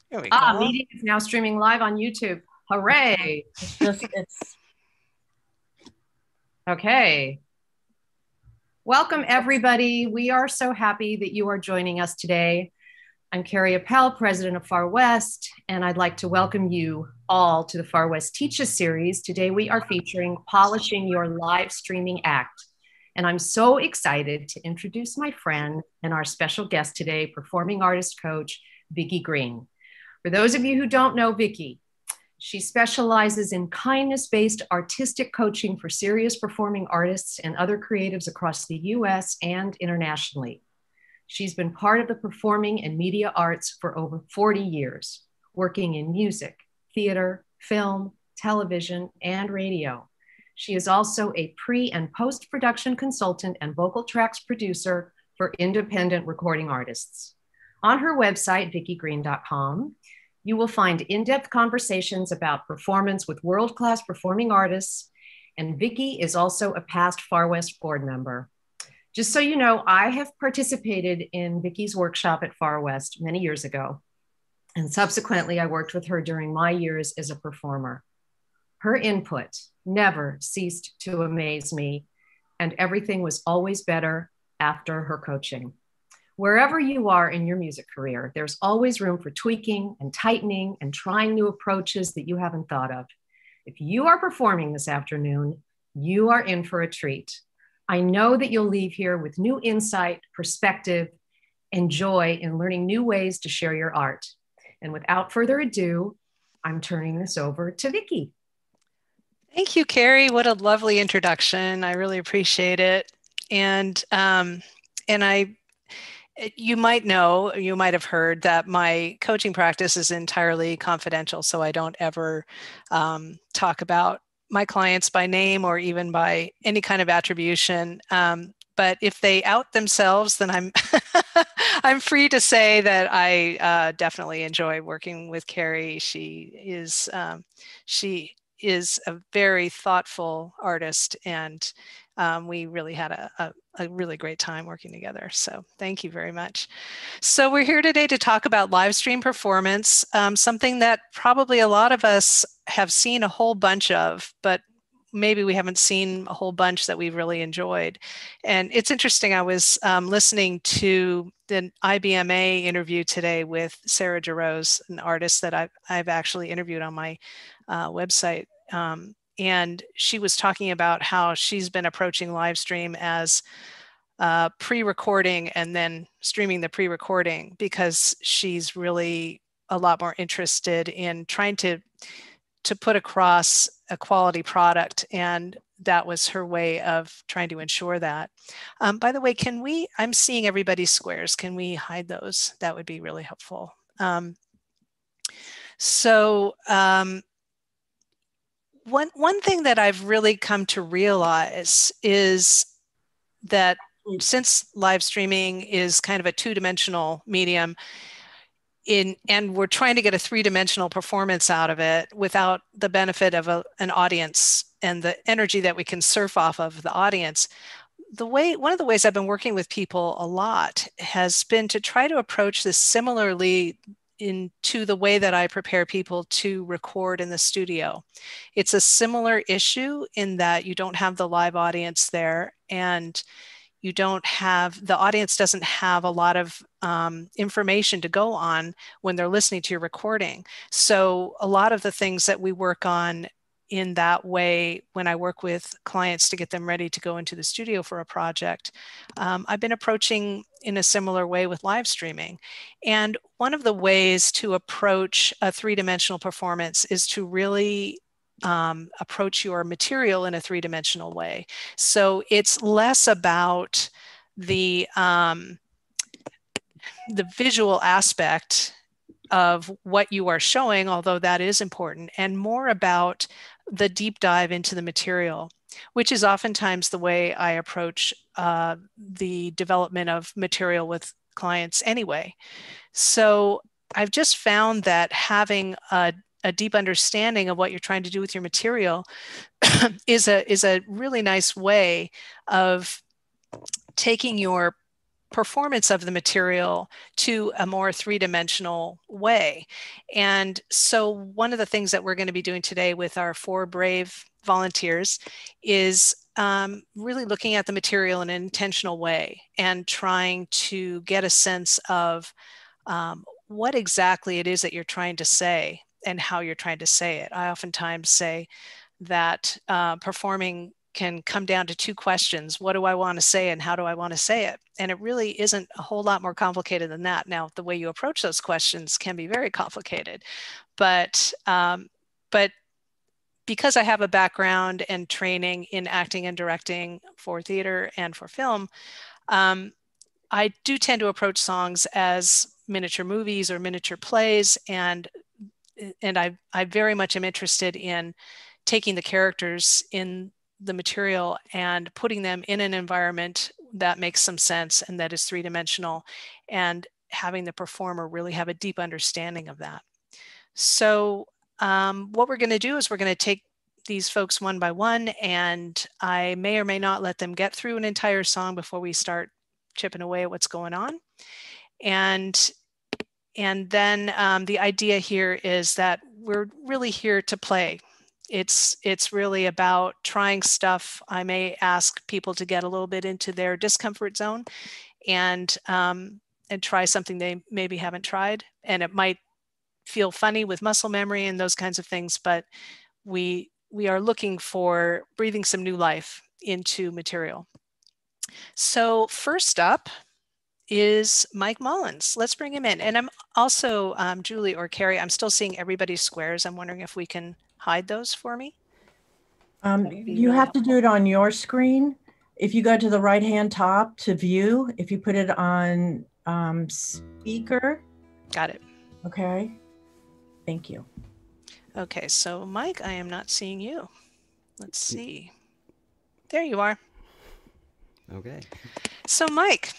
Here we go. Meeting is now streaming live on YouTube. Hooray. It's Okay. Welcome, everybody. We are so happy that you are joining us today. I'm Carrie Appel, president of Far West, and I'd like to welcome you all to the Far West Teaches series. Today, we are featuring Polishing Your Live Streaming Act. And I'm so excited to introduce my friend and our special guest today, performing artist coach, Vicki Green. For those of you who don't know Vicki, she specializes in kindness-based artistic coaching for serious performing artists and other creatives across the US and internationally. She's been part of the performing and media arts for over 40 years, working in music, theater, film, television, and radio. She is also a pre- and post-production consultant and vocal tracks producer for independent recording artists. On her website, vickigreen.com, you will find in-depth conversations about performance with world-class performing artists, and Vicki is also a past Far West board member. Just so you know, I have participated in Vicki's workshop at Far West many years ago, and subsequently I worked with her during my years as a performer. Her input never ceased to amaze me, and everything was always better after her coaching. Wherever you are in your music career, there's always room for tweaking and tightening and trying new approaches that you haven't thought of. If you are performing this afternoon, you are in for a treat. I know that you'll leave here with new insight, perspective, and joy in learning new ways to share your art. And without further ado, I'm turning this over to Vicki. Thank you, Carrie. What a lovely introduction. I really appreciate it. And you might know, you might have heard that my coaching practice is entirely confidential, so I don't ever talk about my clients by name or even by any kind of attribution. But if they out themselves, then I'm I'm free to say that I definitely enjoy working with Carrie. She is a very thoughtful artist, and we really had a really great time working together. So thank you very much. So we're here today to talk about live stream performance, something that probably a lot of us have seen a whole bunch of, but maybe we haven't seen a whole bunch that we've really enjoyed. And it's interesting, I was listening to the IBMA interview today with Sarah Jarosz, an artist that I've actually interviewed on my website. And she was talking about how she's been approaching live stream as pre-recording and then streaming the pre-recording, because she's really a lot more interested in trying to put across a quality product. And that was her way of trying to ensure that. By the way, I'm seeing everybody's squares. Can we hide those? That would be really helpful. One thing that I've really come to realize is that since live streaming is kind of a two-dimensional medium, and we're trying to get a three-dimensional performance out of it without the benefit of an audience and the energy that we can surf off of the audience, one of the ways I've been working with people a lot has been to try to approach this similarly into the way that I prepare people to record in the studio. It's a similar issue in that you don't have the live audience there, and the audience doesn't have a lot of information to go on when they're listening to your recording. So a lot of the things that we work on in that way, when I work with clients to get them ready to go into the studio for a project, I've been approaching in a similar way with live streaming. And one of the ways to approach a three-dimensional performance is to really approach your material in a three-dimensional way. So it's less about the visual aspect of what you are showing, although that is important, and more about the deep dive into the material, which is oftentimes the way I approach the development of material with clients anyway. So I've just found that having a deep understanding of what you're trying to do with your material is a really nice way of taking your performance of the material to a more three-dimensional way. And so one of the things that we're going to be doing today with our 4 brave volunteers is really looking at the material in an intentional way and trying to get a sense of what exactly it is that you're trying to say and how you're trying to say it. I oftentimes say that performing can come down to 2 questions. What do I want to say and how do I want to say it? And it really isn't a whole lot more complicated than that. Now, the way you approach those questions can be very complicated, but because I have a background and training in acting and directing for theater and for film, I do tend to approach songs as miniature movies or miniature plays, and I very much am interested in taking the characters in the material and putting them in an environment that makes some sense and that is three-dimensional, and having the performer really have a deep understanding of that. So what we're going to do is we're going to take these folks one by one, and I may or may not let them get through an entire song before we start chipping away at what's going on. And then the idea here is that we're really here to play. It's really about trying stuff. I may ask people to get a little bit into their discomfort zone and try something they maybe haven't tried. And it might feel funny with muscle memory and those kinds of things, but we are looking for breathing some new life into material. So first up is Mike Mullins. Let's bring him in. And I'm also, Julie or Carrie, I'm still seeing everybody's squares. I'm wondering if we can hide those for me. You have to do it on your screen. If you go to the right-hand top to view, if you put it on speaker. Got it. Okay. Thank you. Okay, so Mike, I am not seeing you. Let's see. There you are. Okay. So Mike,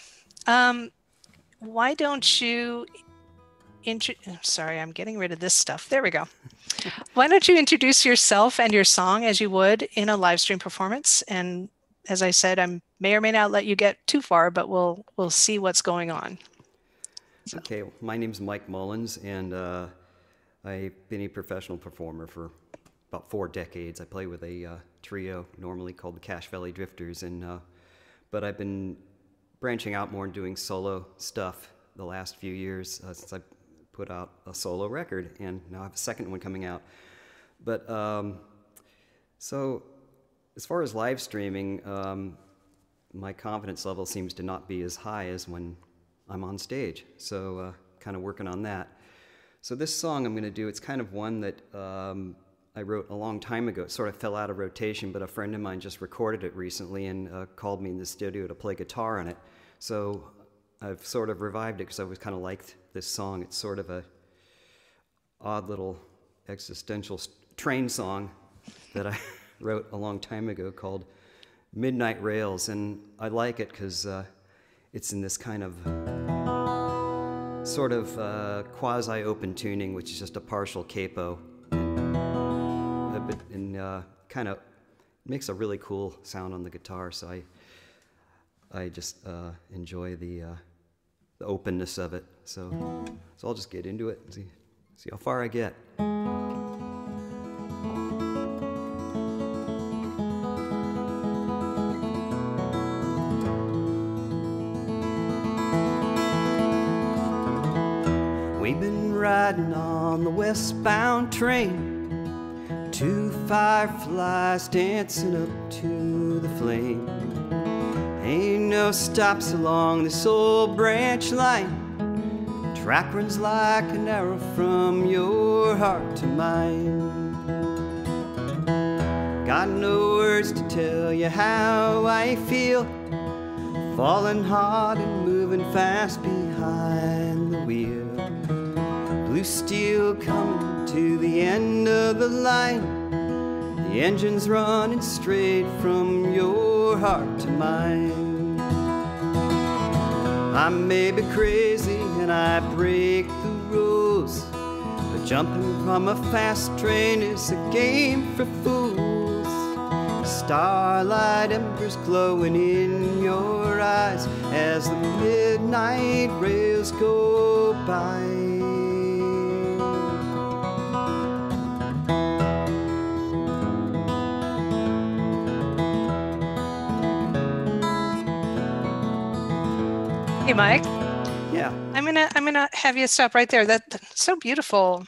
why don't you, sorry, I'm getting rid of this stuff. There we go. Why don't you introduce yourself and your song as you would in a live stream performance? And as I said, I may or may not let you get too far, but we'll see what's going on. So. Okay, my name's Mike Mullins, and I've been a professional performer for about 4 decades. I play with a trio normally called the Cache Valley Drifters, and but I've been branching out more and doing solo stuff the last few years since I put out a solo record, and now I have a second one coming out. But so as far as live streaming, my confidence level seems to not be as high as when I'm on stage, so kind of working on that. So this song I'm going to do, it's kind of one that I wrote a long time ago. It sort of fell out of rotation, but a friend of mine just recorded it recently and called me in the studio to play guitar on it. So I've sort of revived it because I always kind of liked this song. It's sort of a odd little existential train song that I wrote a long time ago called Midnight Rails, and I like it because it's in this kind of sort of quasi-open tuning, which is just a partial capo, and kind of makes a really cool sound on the guitar. So I just enjoy the openness of it. So I'll just get into it and see how far I get. We've been riding on the westbound train, 2 fireflies dancing up to the flame. Ain't no stops along this old branch line. Track runs like an arrow from your heart to mine. Got no words to tell you how I feel, falling hard and moving fast behind the wheel. Blue steel coming to the end of the line. The engine's running straight from your heart to mine. I may be crazy and I break the rules, but jumping from a fast train is a game for fools. Starlight embers glowing in your eyes as the midnight rails go by. Hey, Mike. Yeah. I'm gonna have you stop right there. That's so beautiful.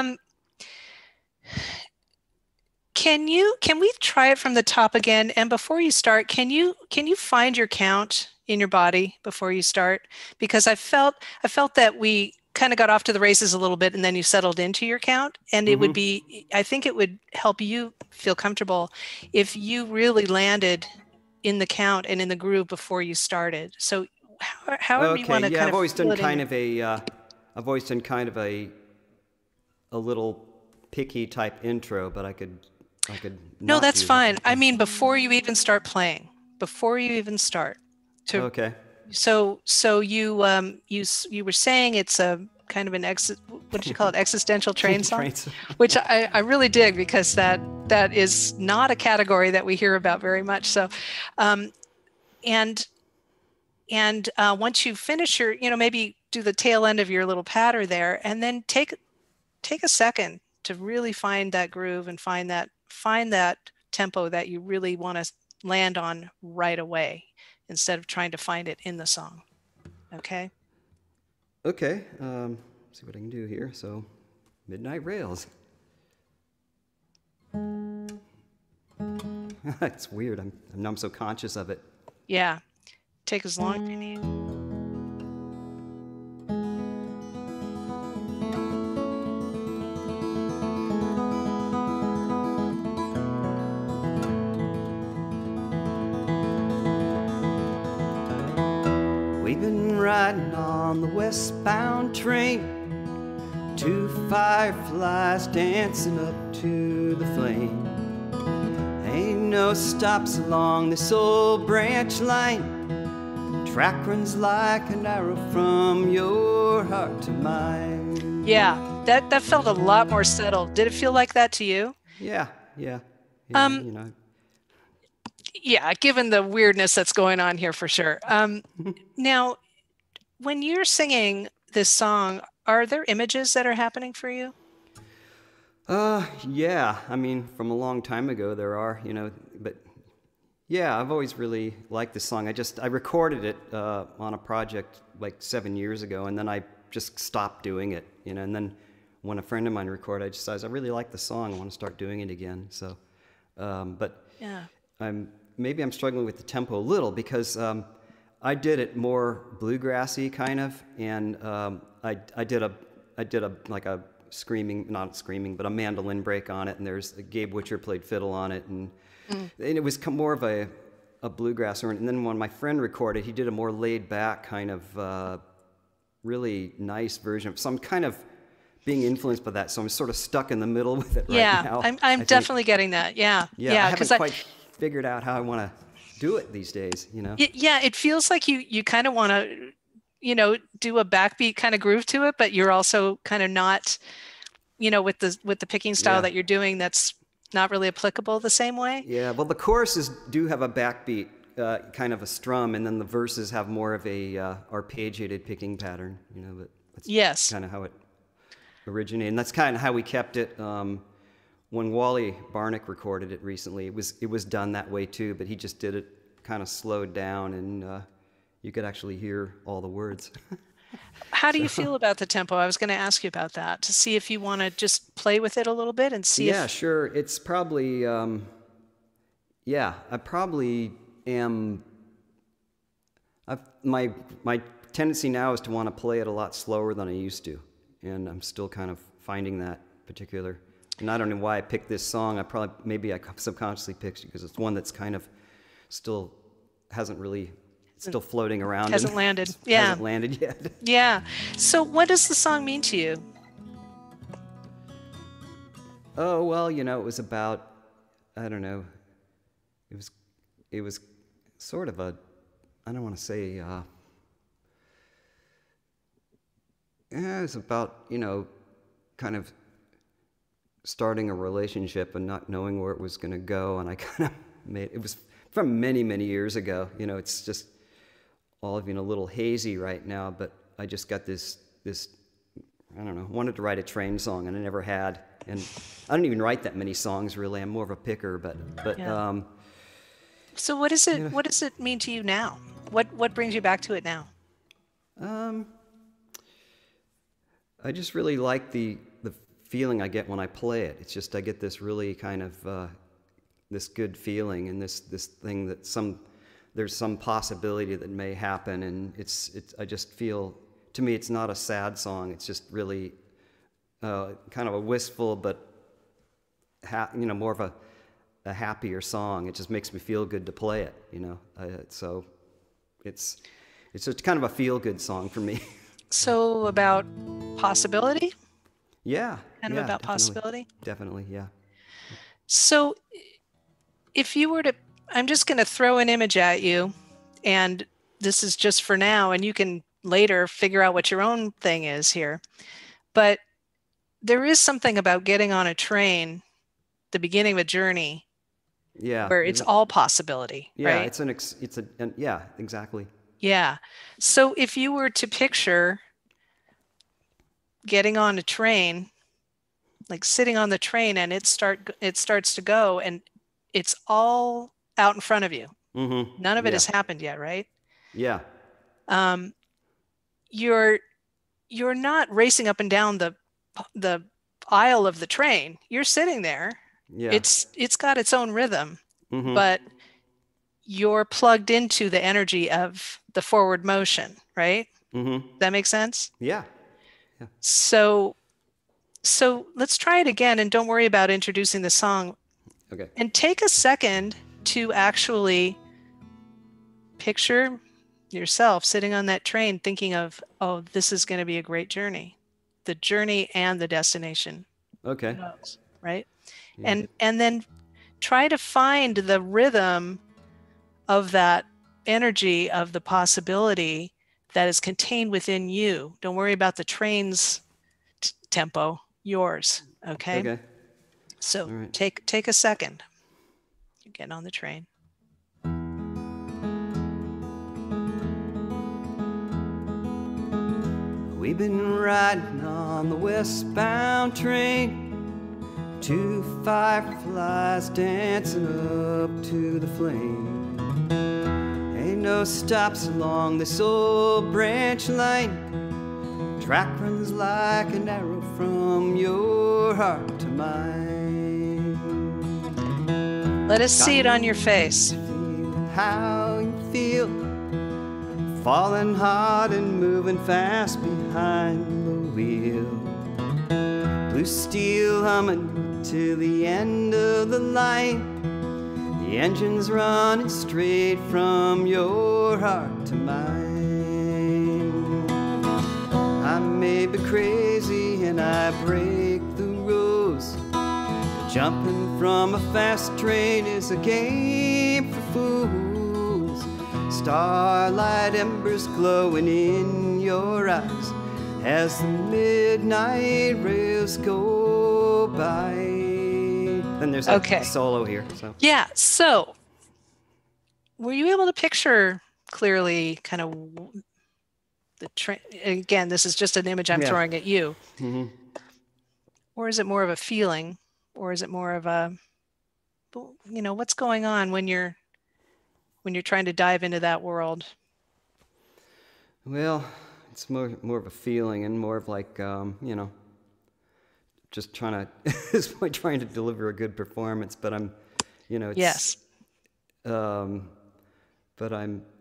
Can we try it from the top again? And before you start, can you find your count in your body before you start? Because I felt that we kind of got off to the races a little bit and then you settled into your count. And it would be, I think it would help you feel comfortable if you really landed in the count and in the groove before you started. So however you want to kind I've of always done feel it in kind of a I've always done kind of a little picky type intro, but I could No, not that's do fine. that. I mean, before you even start playing, before you even start. Okay. So you were saying it's a kind of an what did you call it? Existential train song, which I really dig because that is not a category that we hear about very much. So, and once you finish your, maybe do the tail end of your little patter there, and then take a second to really find that groove and find that tempo that you really want to land on right away instead of trying to find it in the song. Okay? Okay. See what I can do here. So, Midnight Rails. It's weird. I'm so conscious of it. Yeah. Take as long as you need. We've been riding on the westbound train, two fireflies dancing up to the flame. Ain't no stops along this old branch line. Track runs like an arrow from your heart to mine. Yeah, that felt a lot more settled. Did it feel like that to you? Yeah. Yeah, given the weirdness that's going on here for sure. Now, when you're singing this song, are there images that are happening for you? Yeah. I mean, from a long time ago there are, but yeah, I've always really liked this song. I recorded it on a project like 7 years ago, and then I just stopped doing it, and then when a friend of mine recorded, I decided I really like the song. I want to start doing it again. So, but yeah, maybe I'm struggling with the tempo a little because I did it more bluegrassy kind of, and I did a like a not screaming, but a mandolin break on it, and there's Gabe Witcher played fiddle on it, and it was more of a bluegrass. And then when my friend recorded, he did a more laid back kind of really nice version. So I'm kind of being influenced by that. So I'm sort of stuck in the middle with it right now. Yeah, I'm definitely getting that. Yeah. I haven't quite figured out how I want to do it these days, Yeah, it feels like you kind of want to, do a backbeat kind of groove to it, but you're also kind of not, with the picking style that you're doing, that's not really applicable the same way. Yeah, well, the choruses do have a backbeat, kind of a strum, and then the verses have more of a arpeggiated picking pattern, but that's kind of how it originated. And that's kind of how we kept it. When Wally Barnick recorded it recently, it was done that way too, but he just did it kind of slowed down, and you could actually hear all the words. How do you feel about the tempo? I was going to ask you about that to see if you want to just play with it a little bit and see. Yeah, sure. It's probably, I probably am. My tendency now is to want to play it a lot slower than I used to, and I'm still kind of finding that particular. And I don't know why I picked this song. Maybe I subconsciously picked it because it's one that's kind of still hasn't really. Still floating around. Hasn't landed. Yeah. Hasn't landed yet. Yeah. So what does the song mean to you? Oh, well, it was about, I don't know, it was sort of a, I don't want to say, it was about, kind of starting a relationship and not knowing where it was going to go. And I kind of made. It was from many, many years ago. You know, it's just all of, you know, a little hazy right now, but I just got this, I don't know, wanted to write a train song, and I never had. And I don't even write that many songs, really. I'm more of a picker, but Yeah. So what is it, you know, what does it mean to you now? What brings you back to it now? I just really like the feeling I get when I play it. It's just, I get this really kind of, this good feeling, and this thing that there's some possibility that may happen, and I just feel, to me, it's not a sad song. It's just really kind of a wistful, but you know, more of a happier song. It just makes me feel good to play it, you know. So it's just kind of a feel-good song for me. So about possibility? Yeah. Kind of about definitely. Possibility? Definitely, yeah. So if you were to, I'm just going to throw an image at you, and this is just for now, and you can later figure out what your own thing is here. But there is something about getting on a train, the beginning of a journey, yeah, where it's all possibility, yeah, right? Yeah, exactly. Yeah. So if you were to picture getting on a train, like sitting on the train, and it starts to go, and it's all out in front of you. Mm-hmm. None of it has happened yet, right? Yeah. You're not racing up and down the aisle of the train. You're sitting there. Yeah. It's got its own rhythm, mm-hmm. but you're plugged into the energy of the forward motion, right? Mm-hmm. That makes sense? Yeah. Yeah. So let's try it again, and don't worry about introducing the song. Okay. And take a second to actually picture yourself sitting on that train thinking of, oh, this is going to be a great journey. The journey and the destination. Okay. Right? Yeah. And then try to find the rhythm of that energy of the possibility that is contained within you. Don't worry about the train's tempo, yours. Okay? Okay. So right. take a second. You're getting on the train. We've been riding on the westbound train, two fireflies dancing up to the flame. Ain't no stops along this old branch line. Track runs like an arrow from your heart to mine. Let us see it on your face. Feel how you feel, falling hard and moving fast behind the wheel. Blue steel humming to the end of the line. The engine's running straight from your heart to mine. I may be crazy and I break the rules. Jumping from a fast train is a game for fools. Starlight embers glowing in your eyes as the midnight rails go by. Then there's a solo here. So. Yeah, so were you able to picture clearly kind of the train? Again, this is just an image I'm throwing at you. Mm-hmm. Or is it more of a feeling? Or is it more of a, you know, what's going on when you're trying to dive into that world? Well, it's more of a feeling, and more of like, you know, just trying to deliver a good performance. But I'm, you know, it's, yes. But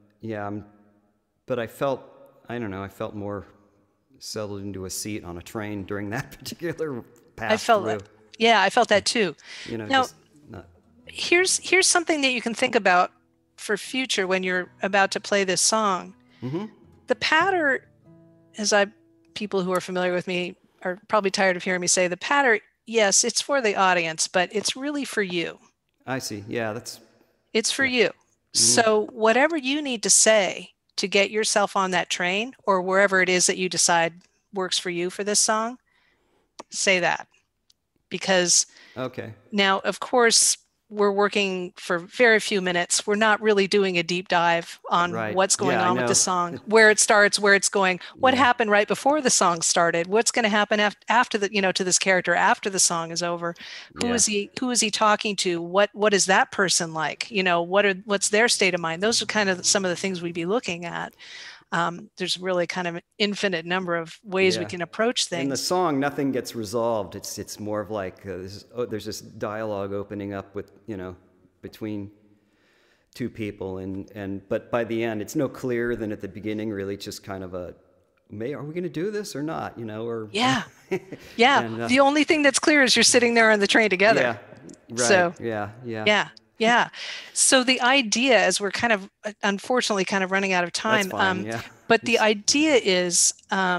I felt, I don't know, I felt more settled into a seat on a train during that particular pass. I felt that. Yeah, I felt that too. You know, now, just not... here's something that you can think about for future when you're about to play this song. Mm-hmm. The patter, people who are familiar with me are probably tired of hearing me say the patter. Yes, it's for the audience, but it's really for you. I see. Yeah, it's for you. Mm-hmm. So whatever you need to say to get yourself on that train, or wherever it is that you decide works for you for this song, say that. Because okay. Now, of course, we're working for very few minutes. We're not really doing a deep dive on what's going on with the song, where it starts, where it's going, what happened right before the song started, what's going to happen after the, to this character after the song is over. Who is he talking to? What is that person like? What's their state of mind? Those are kind of some of the things we'd be looking at. There's really kind of an infinite number of ways we can approach things. In the song, nothing gets resolved. It's more of like there's this dialogue opening up with between two people, but by the end, it's no clearer than at the beginning. Really, it's just kind of are we going to do this or not? Or yeah. And, the only thing that's clear is you're sitting there on the train together. Yeah. Right. So Yeah. So the idea, as we're kind of, unfortunately, kind of running out of time, but the idea is,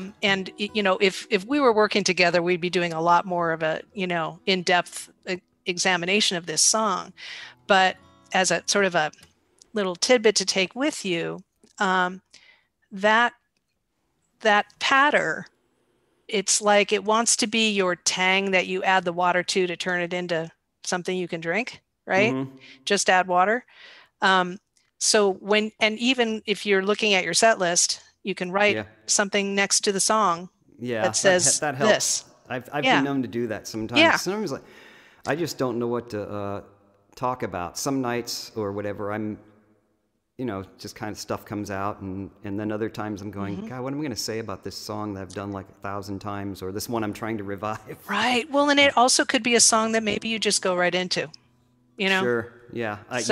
if we were working together, we'd be doing a lot more of a, in-depth examination of this song. But as a sort of a little tidbit to take with you, that patter, it's like it wants to be your tang that you add the water to turn it into something you can drink. Right? Mm-hmm. Just add water. So even if you're looking at your set list, you can write something next to the song that says that helps. This. I've been known to do that sometimes. Yeah. Sometimes I just don't know what to talk about. Some nights or whatever, I'm, just kind of stuff comes out, and then other times I'm going, God, what am I going to say about this song that I've done like 1,000 times, or this one I'm trying to revive? Right. Well, and it also could be a song that maybe you just go right into. Sure. Yeah. That's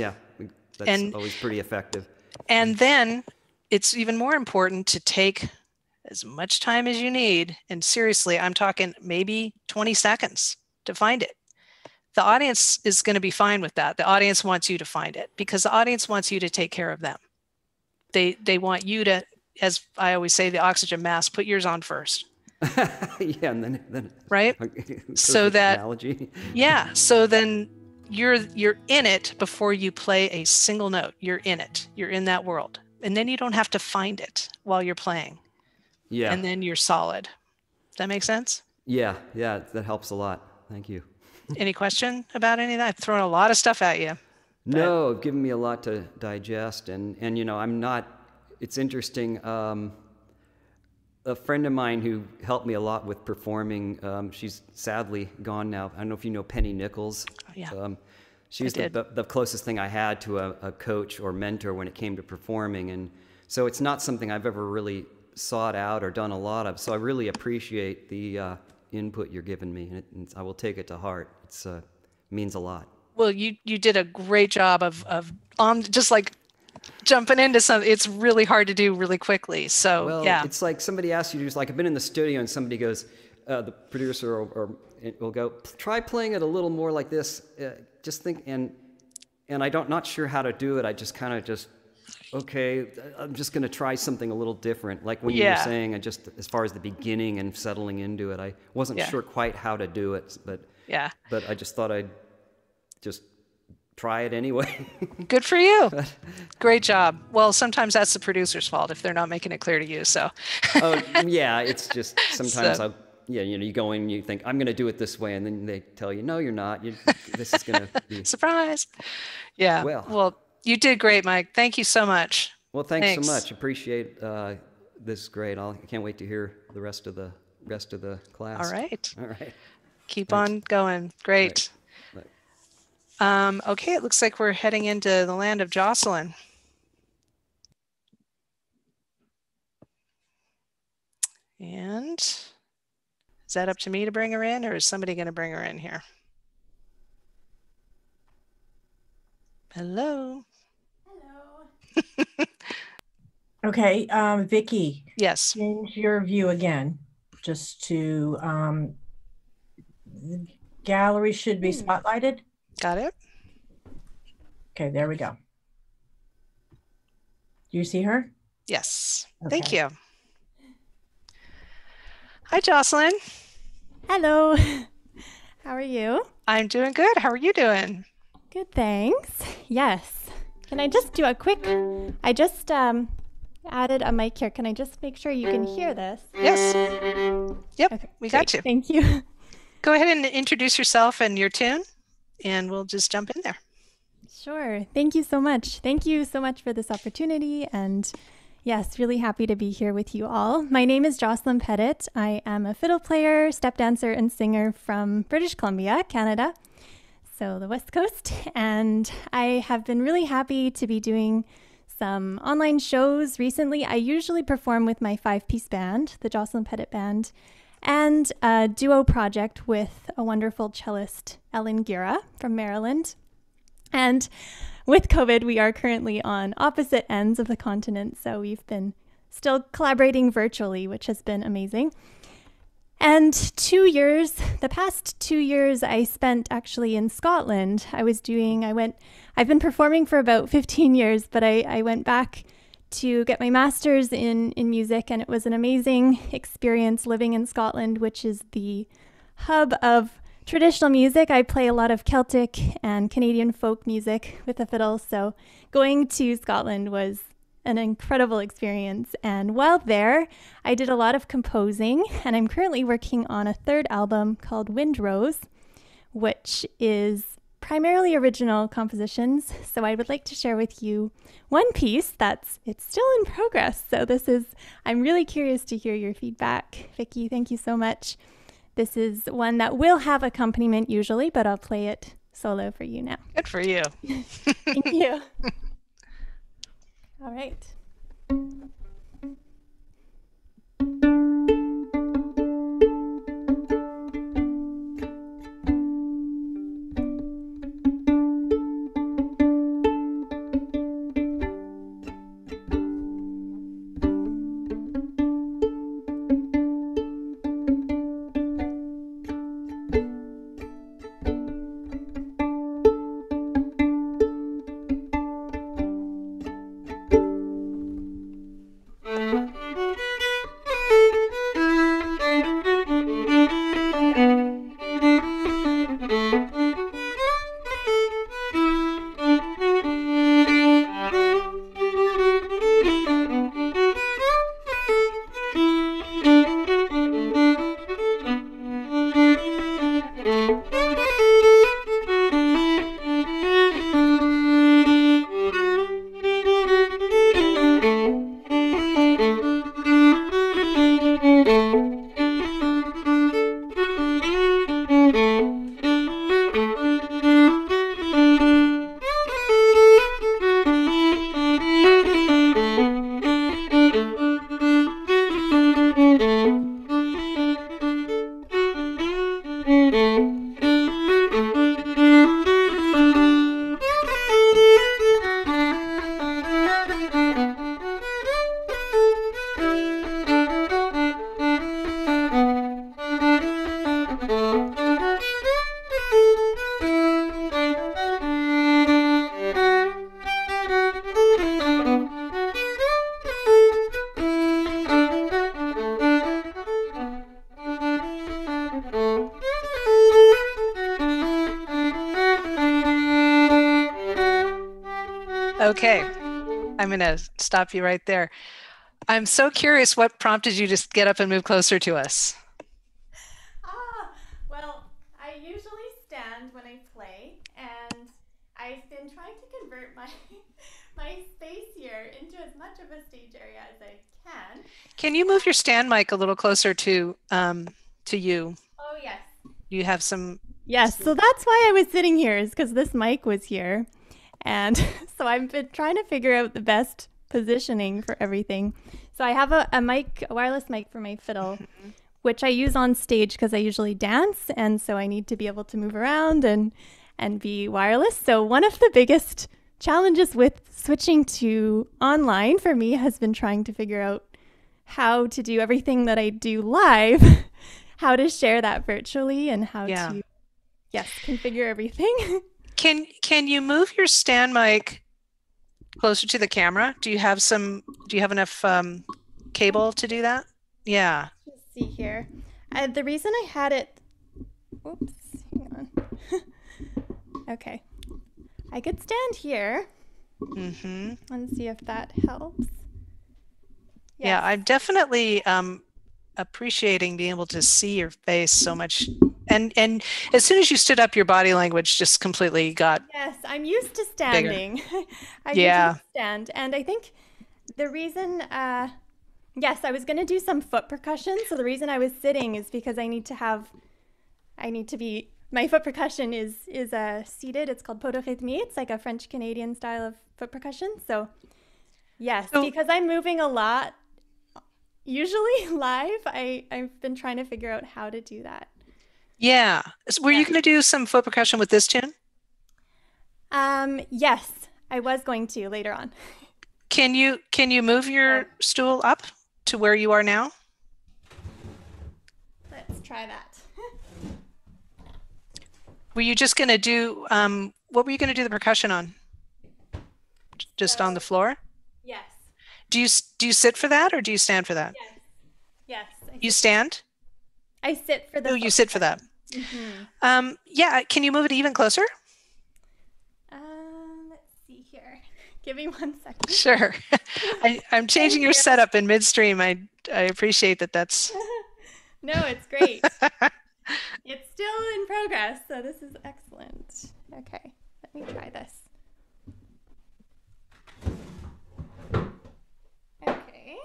always pretty effective. And then it's even more important to take as much time as you need. And seriously, I'm talking maybe 20 seconds to find it. The audience is going to be fine with that. The audience wants you to find it because the audience wants you to take care of them. They want you to, as I always say, the oxygen mask, put yours on first. And then right. So that analogy. So then you're in it before you play a single note. You're in it. You're in that world. And then you don't have to find it while you're playing. Yeah. And then you're solid. Does that make sense? Yeah, that helps a lot. Thank you. Any question about any of that? I've thrown a lot of stuff at you. No, given me a lot to digest. And I'm not, it's interesting. A friend of mine who helped me a lot with performing, she's sadly gone now. I don't know if you know Penny Nichols. Oh, yeah. She's the closest thing I had to a coach or mentor when it came to performing. And so it's not something I've ever really sought out or done a lot of. So I really appreciate the input you're giving me. And I will take it to heart. It means a lot. Well, you did a great job of just like jumping into something. It's really hard to do really quickly. So it's like somebody asks you to just like, I've been in the studio and somebody goes, the producer will go, try playing it a little more like this. Just think, and I'm not sure how to do it. I just kind of okay, I'm just going to try something a little different. Like when you were saying, as far as the beginning and settling into it, I wasn't sure quite how to do it, but I just thought I'd just try it anyway. Good for you. Great job. Well, sometimes that's the producer's fault if they're not making it clear to you. So. It's just sometimes you go in and you think, I'm going to do it this way. And then they tell you, no, you're not. This is going to be. Surprise. Yeah. Well, you did great, Mike. Thank you so much. Well, thanks so much. Appreciate this is great. I can't wait to hear the rest of the class. All right. Keep Thanks. on going. Great. Right. Okay, it looks like we're heading into the land of Jocelyn. And is that up to me to bring her in, or is somebody going to bring her in here? Hello. Hello. Okay, Vicki. Yes. Change your view again, just to the gallery should be spotlighted. Got it. Okay, there we go. Do you see her? Yes. Okay. Thank you. Hi, Jocelyn. Hello. How are you? I'm doing good. How are you doing? Good, thanks. Yes. Can I just do a quick, I just added a mic here. Can I just make sure you can hear this? Yes. Yep, okay, we got you. Thank you. Go ahead and introduce yourself and your tune. and we'll just jump in there. Sure. Thank you so much. Thank you so much for this opportunity. And yes, really happy to be here with you all. My name is Jocelyn Pettit. I am a fiddle player, step dancer, and singer from British Columbia, Canada, so the West Coast. And I have been really happy to be doing some online shows recently. I usually perform with my 5-piece band, the Jocelyn Pettit Band, and a duo project with a wonderful cellist, Ellen Gira from Maryland. And with COVID, we are currently on opposite ends of the continent, so we've been still collaborating virtually, which has been amazing. And the past 2 years, I spent actually in Scotland. I've been performing for about 15 years, but I went back to get my master's in music, and it was an amazing experience living in Scotland, which is the hub of traditional music. I play a lot of Celtic and Canadian folk music with a fiddle, so going to Scotland was an incredible experience. And while there, I did a lot of composing, and I'm currently working on a 3rd album called Windrose, which is primarily original compositions. So I would like to share with you one piece it's still in progress. So I'm really curious to hear your feedback. Vicki, thank you so much. This is one that will have accompaniment usually, but I'll play it solo for you now. Good for you. Thank you. All right. Okay, I'm going to stop you right there. I'm so curious what prompted you to get up and move closer to us. Well, I usually stand when I play, and I've been trying to convert my space here into as much of a stage area as I can. Can you move your stand mic a little closer to you? Oh, yes. You have some... Yes, so that's why I was sitting here, is because this mic was here. And so I've been trying to figure out the best positioning for everything. So I have a wireless mic for my fiddle, which I use on stage because I usually dance. And so I need to be able to move around and be wireless. So one of the biggest challenges with switching to online for me has been trying to figure out how to do everything that I do live, how to share that virtually, and how to, configure everything. Can you move your stand mic closer to the camera? Do you have enough cable to do that? Yeah. Let's see here. The reason I had it, oops, hang on. Okay. I could stand here and see if that helps. Yes. Yeah, I'm definitely appreciating being able to see your face so much. And as soon as you stood up, your body language just completely got Yes, I'm used to standing. I Yeah. usually stand. And I think the reason, yes, I was going to do some foot percussion. So the reason I was sitting is because I need to be, my foot percussion is seated. It's called podorythmie. It's like a French Canadian style of foot percussion. So yes, because I'm moving a lot, usually live, I've been trying to figure out how to do that. Yeah. Were you going to do some foot percussion with this tune? Yes, I was going to later on. Can you move your stool up to where you are now? Let's try that. Were you just going to do what were you going to do the percussion on? Just on the floor? Yes. Do you sit for that or do you stand for that? Yes. You stand? I sit for the. Oh, you sit for that. Mm-hmm. Yeah. Can you move it even closer? Let's see here. Give me 1 second. Sure. I'm changing your setup in midstream. I appreciate that. That's. No, it's great. It's still in progress, so this is excellent. Okay, let me try this. Okay.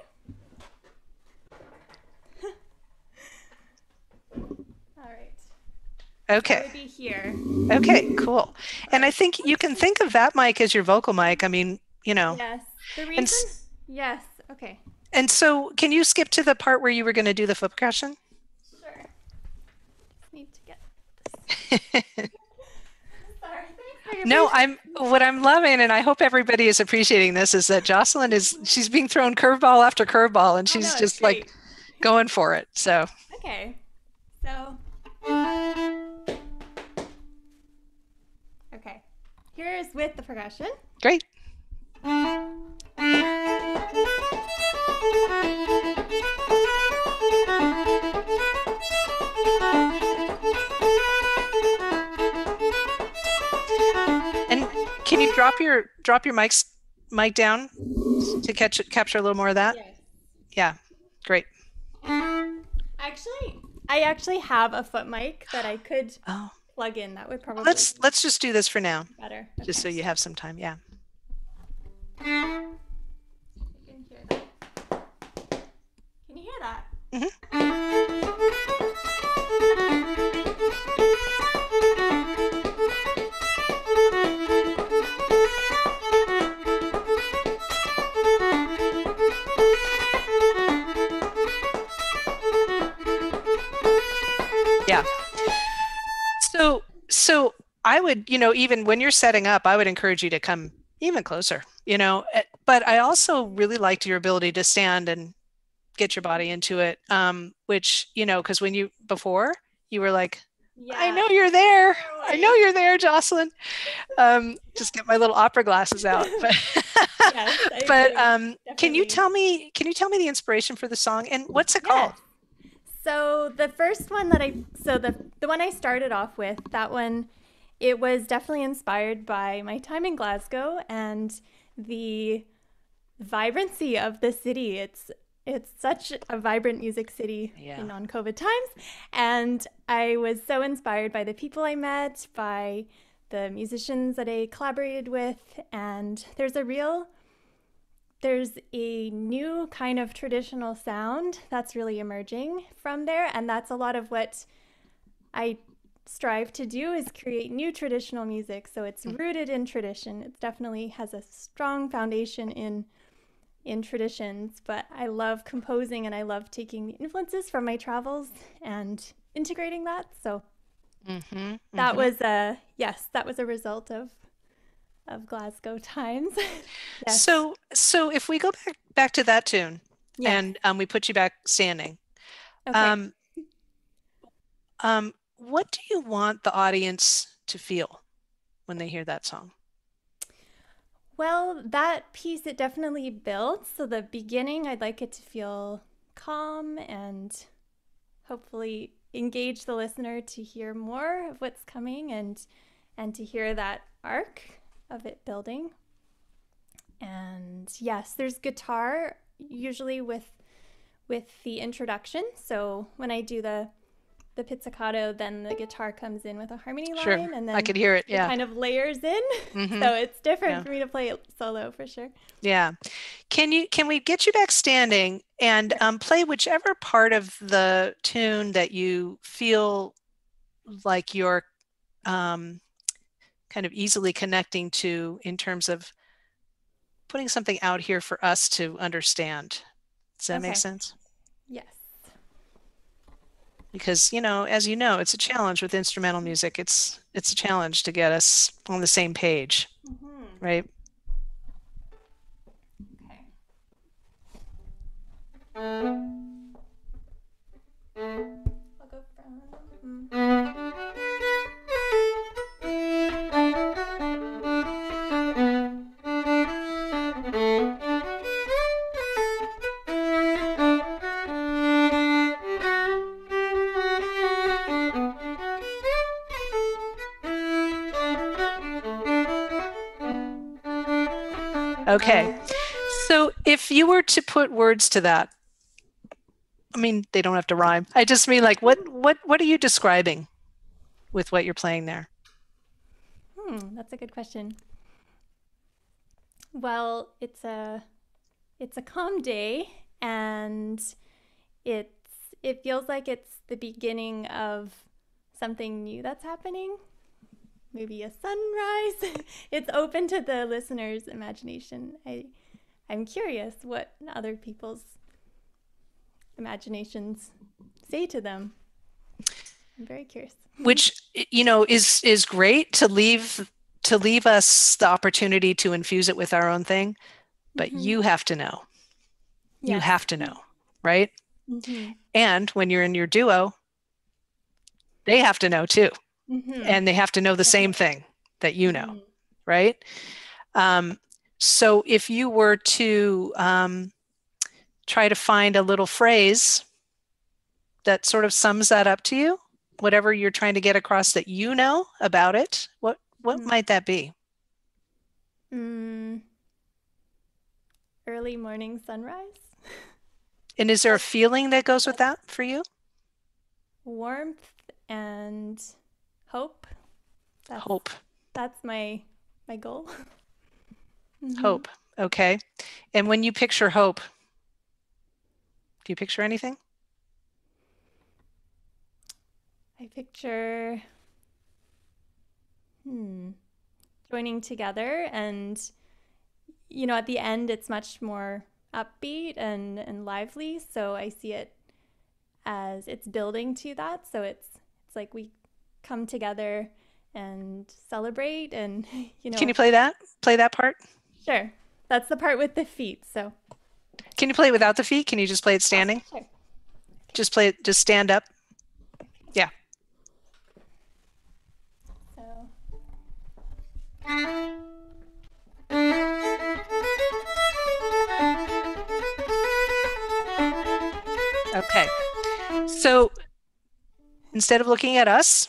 All right. Okay. I would be here. Okay, cool. And I think you can think of that mic as your vocal mic. I mean, Yes. The reason. Yes. Okay. And so, can you skip to the part where you were going to do the foot percussion? Sure. Just need to get this. Sorry. No, what I'm loving, and I hope everybody is appreciating this, is that Jocelyn she's being thrown curveball after curveball, and she's just like going for it. So. Okay. So. Okay. Here's with the percussion. Great. And can you drop your mic down to capture a little more of that? Yes. Yeah. Great. I actually have a foot mic that I could plug in. That would probably let's just do this for now. Better. Okay. Just so you have some time. Yeah. You can hear that. Can you hear that? Yeah. So I would, even when you're setting up, I would encourage you to come even closer, but I also really liked your ability to stand and get your body into it. Which, because before you were like, I know you're there. I know you're there, Jocelyn. Just get my little opera glasses out. But, yes, can you tell me the inspiration for the song and what's it called? So the first one the one I started off with, that one, it was definitely inspired by my time in Glasgow and the vibrancy of the city. It's such a vibrant music city in non-COVID times. And I was so inspired by the people I met, by the musicians that I collaborated with. And there's a new kind of traditional sound that's really emerging from there. And that's a lot of what I strive to do, is create new traditional music. So it's rooted in tradition. It definitely has a strong foundation in traditions, but I love composing and I love taking the influences from my travels and integrating that. So that was a result of Glasgow times. Yes. So if we go back to that tune, and we put you back standing, okay. What do you want the audience to feel when they hear that song? Well, that piece, it definitely builds. So the beginning, I'd like it to feel calm and hopefully engage the listener to hear more of what's coming and to hear that arc of it building. And yes, there's guitar usually with with the introduction. So when I do the pizzicato, then the guitar comes in with a harmony line, Sure. and then I could hear it. it Yeah. kind of layers in. Mhm. So it's different Yeah. for me to play it solo for sure. Yeah. Can we get you back standing and play whichever part of the tune that you feel like you're kind of easily connecting to in terms of putting something out here for us to understand. Does that make Okay. sense? Yes. Because, as you know, it's a challenge with instrumental music. It's a challenge to get us on the same page, right? Okay. I'll go from. Okay. So if you were to put words to that, I mean, they don't have to rhyme. I just mean like what are you describing with what you're playing there? That's a good question. Well, it's a calm day, and it feels like it's the beginning of something new that's happening. Maybe a sunrise. It's open to the listener's imagination. I'm curious what other people's imaginations say to them. I'm very curious. Which is great to leave us the opportunity to infuse it with our own thing, but you have to know. You Yes. have to know, right? Mm-hmm. And when you're in your duo, they have to know too. Mm-hmm. And they have to know the same thing that you know, right? So if you were to try to find a little phrase that sort of sums that up to you, whatever you're trying to get across that you know about it, what might that be? Early morning sunrise. And is there a feeling that goes with that for you? Warmth and hope. Hope. That's my goal. Hope. Okay. And when you picture hope, do you picture anything? I picture joining together, and at the end it's much more upbeat and lively, so I see it as it's building to that. So it's like we come together and celebrate, and Can you play that part? Sure. That's the part with the feet. So can you play it without the feet? Can you just play it standing? Sure. Just play it, just stand up. Yeah. So okay. So instead of looking at us,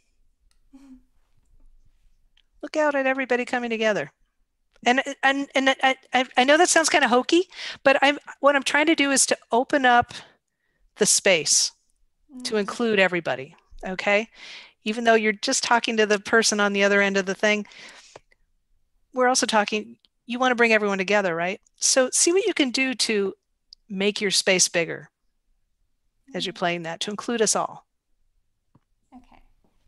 look out at everybody coming together. And I know that sounds kind of hokey, but what I'm trying to do is to open up the space to include everybody. Okay. Even though you're just talking to the person on the other end of the thing, we're also talking, you want to bring everyone together, right? So see what you can do to make your space bigger as you're playing that, to include us all. okay.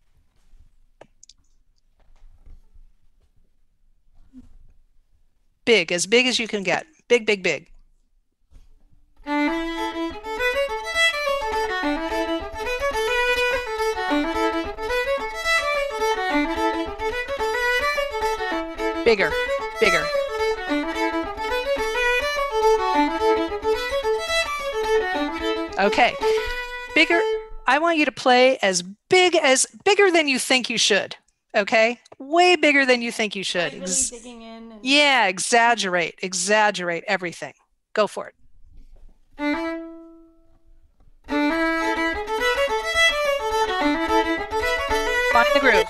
Big as you can get. Big, big, big. Bigger, bigger. Okay, bigger. I want you to play bigger than you think you should. Okay, way bigger than you think you should. Like really digging in. Yeah, exaggerate everything. Go for it. Find the groove.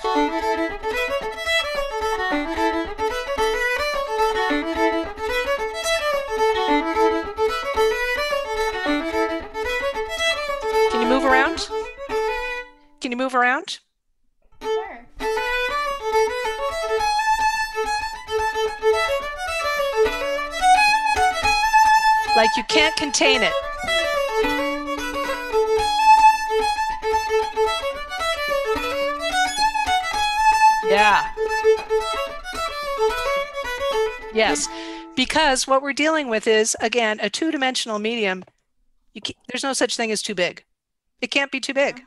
Can you move around? Sure. Like you can't contain it. Yeah. Yes, because what we're dealing with is, again, a two-dimensional medium. There's no such thing as too big. It can't be too big.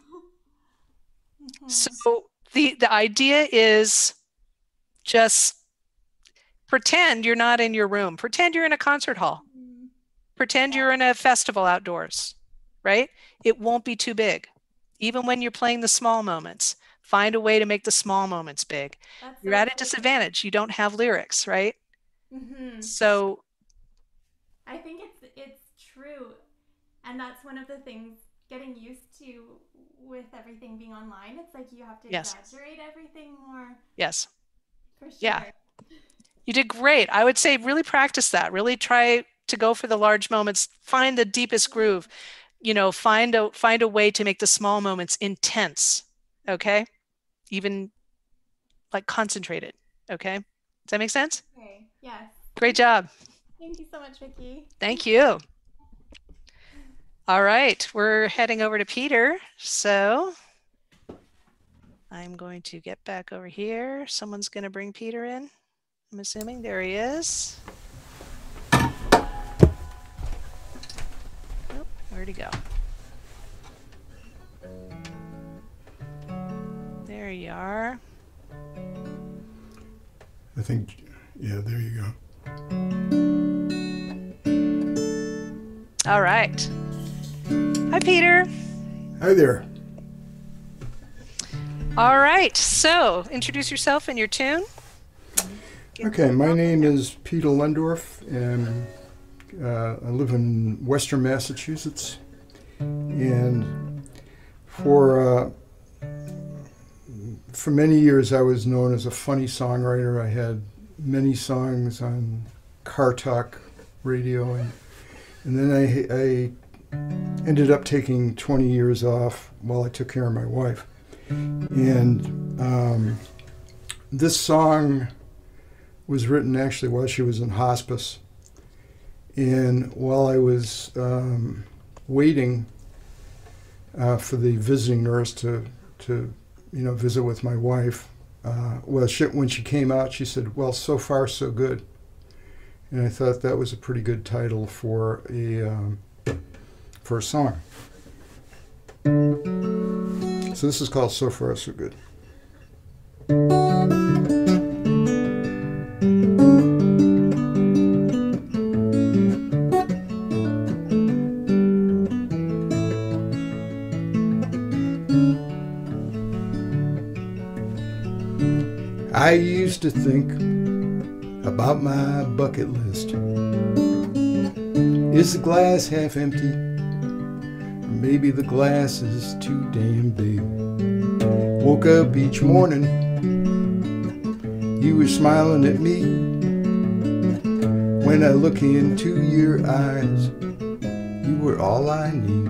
So the idea is just pretend you're not in your room. Pretend you're in a concert hall. Pretend you're in a festival outdoors, right? It won't be too big. Even when you're playing the small moments, find a way to make the small moments big. You're at a disadvantage. You don't have lyrics, right? So I think it's true. And that's one of the things getting used to with everything being online. It's like you have to exaggerate everything more. Yes. For sure. Yeah. You did great. I would say really practice that. Really try to go for the large moments. Find the deepest groove. You know, find a way to make the small moments intense. Okay? Even like concentrated. Okay? Does that make sense? Okay. Yes. Great job. Thank you so much, Vicki. Thank you. All right, we're heading over to Peter. So I'm going to get back over here. Someone's going to bring Peter in. I'm assuming there he is. Oh, where'd he go? There you are. I think, yeah, there you go. All right. Hi, Peter. Hi there. All right, so introduce yourself and your tune. Okay, my name is Peter Lendorf, and I live in Western Massachusetts. And for many years, I was known as a funny songwriter. I had many songs on Car Talk radio, and then I ended up taking 20 years off while I took care of my wife. And this song was written actually while she was in hospice. And while I was waiting for the visiting nurse to visit with my wife, when she came out, she said, "Well, so far so good." And I thought that was a pretty good title for a song. So this is called So Far So Good. I used to think about my bucket list. Is the glass half empty? Or maybe the glass is too damn big. Woke up each morning, you were smiling at me. When I look into your eyes, you were all I need.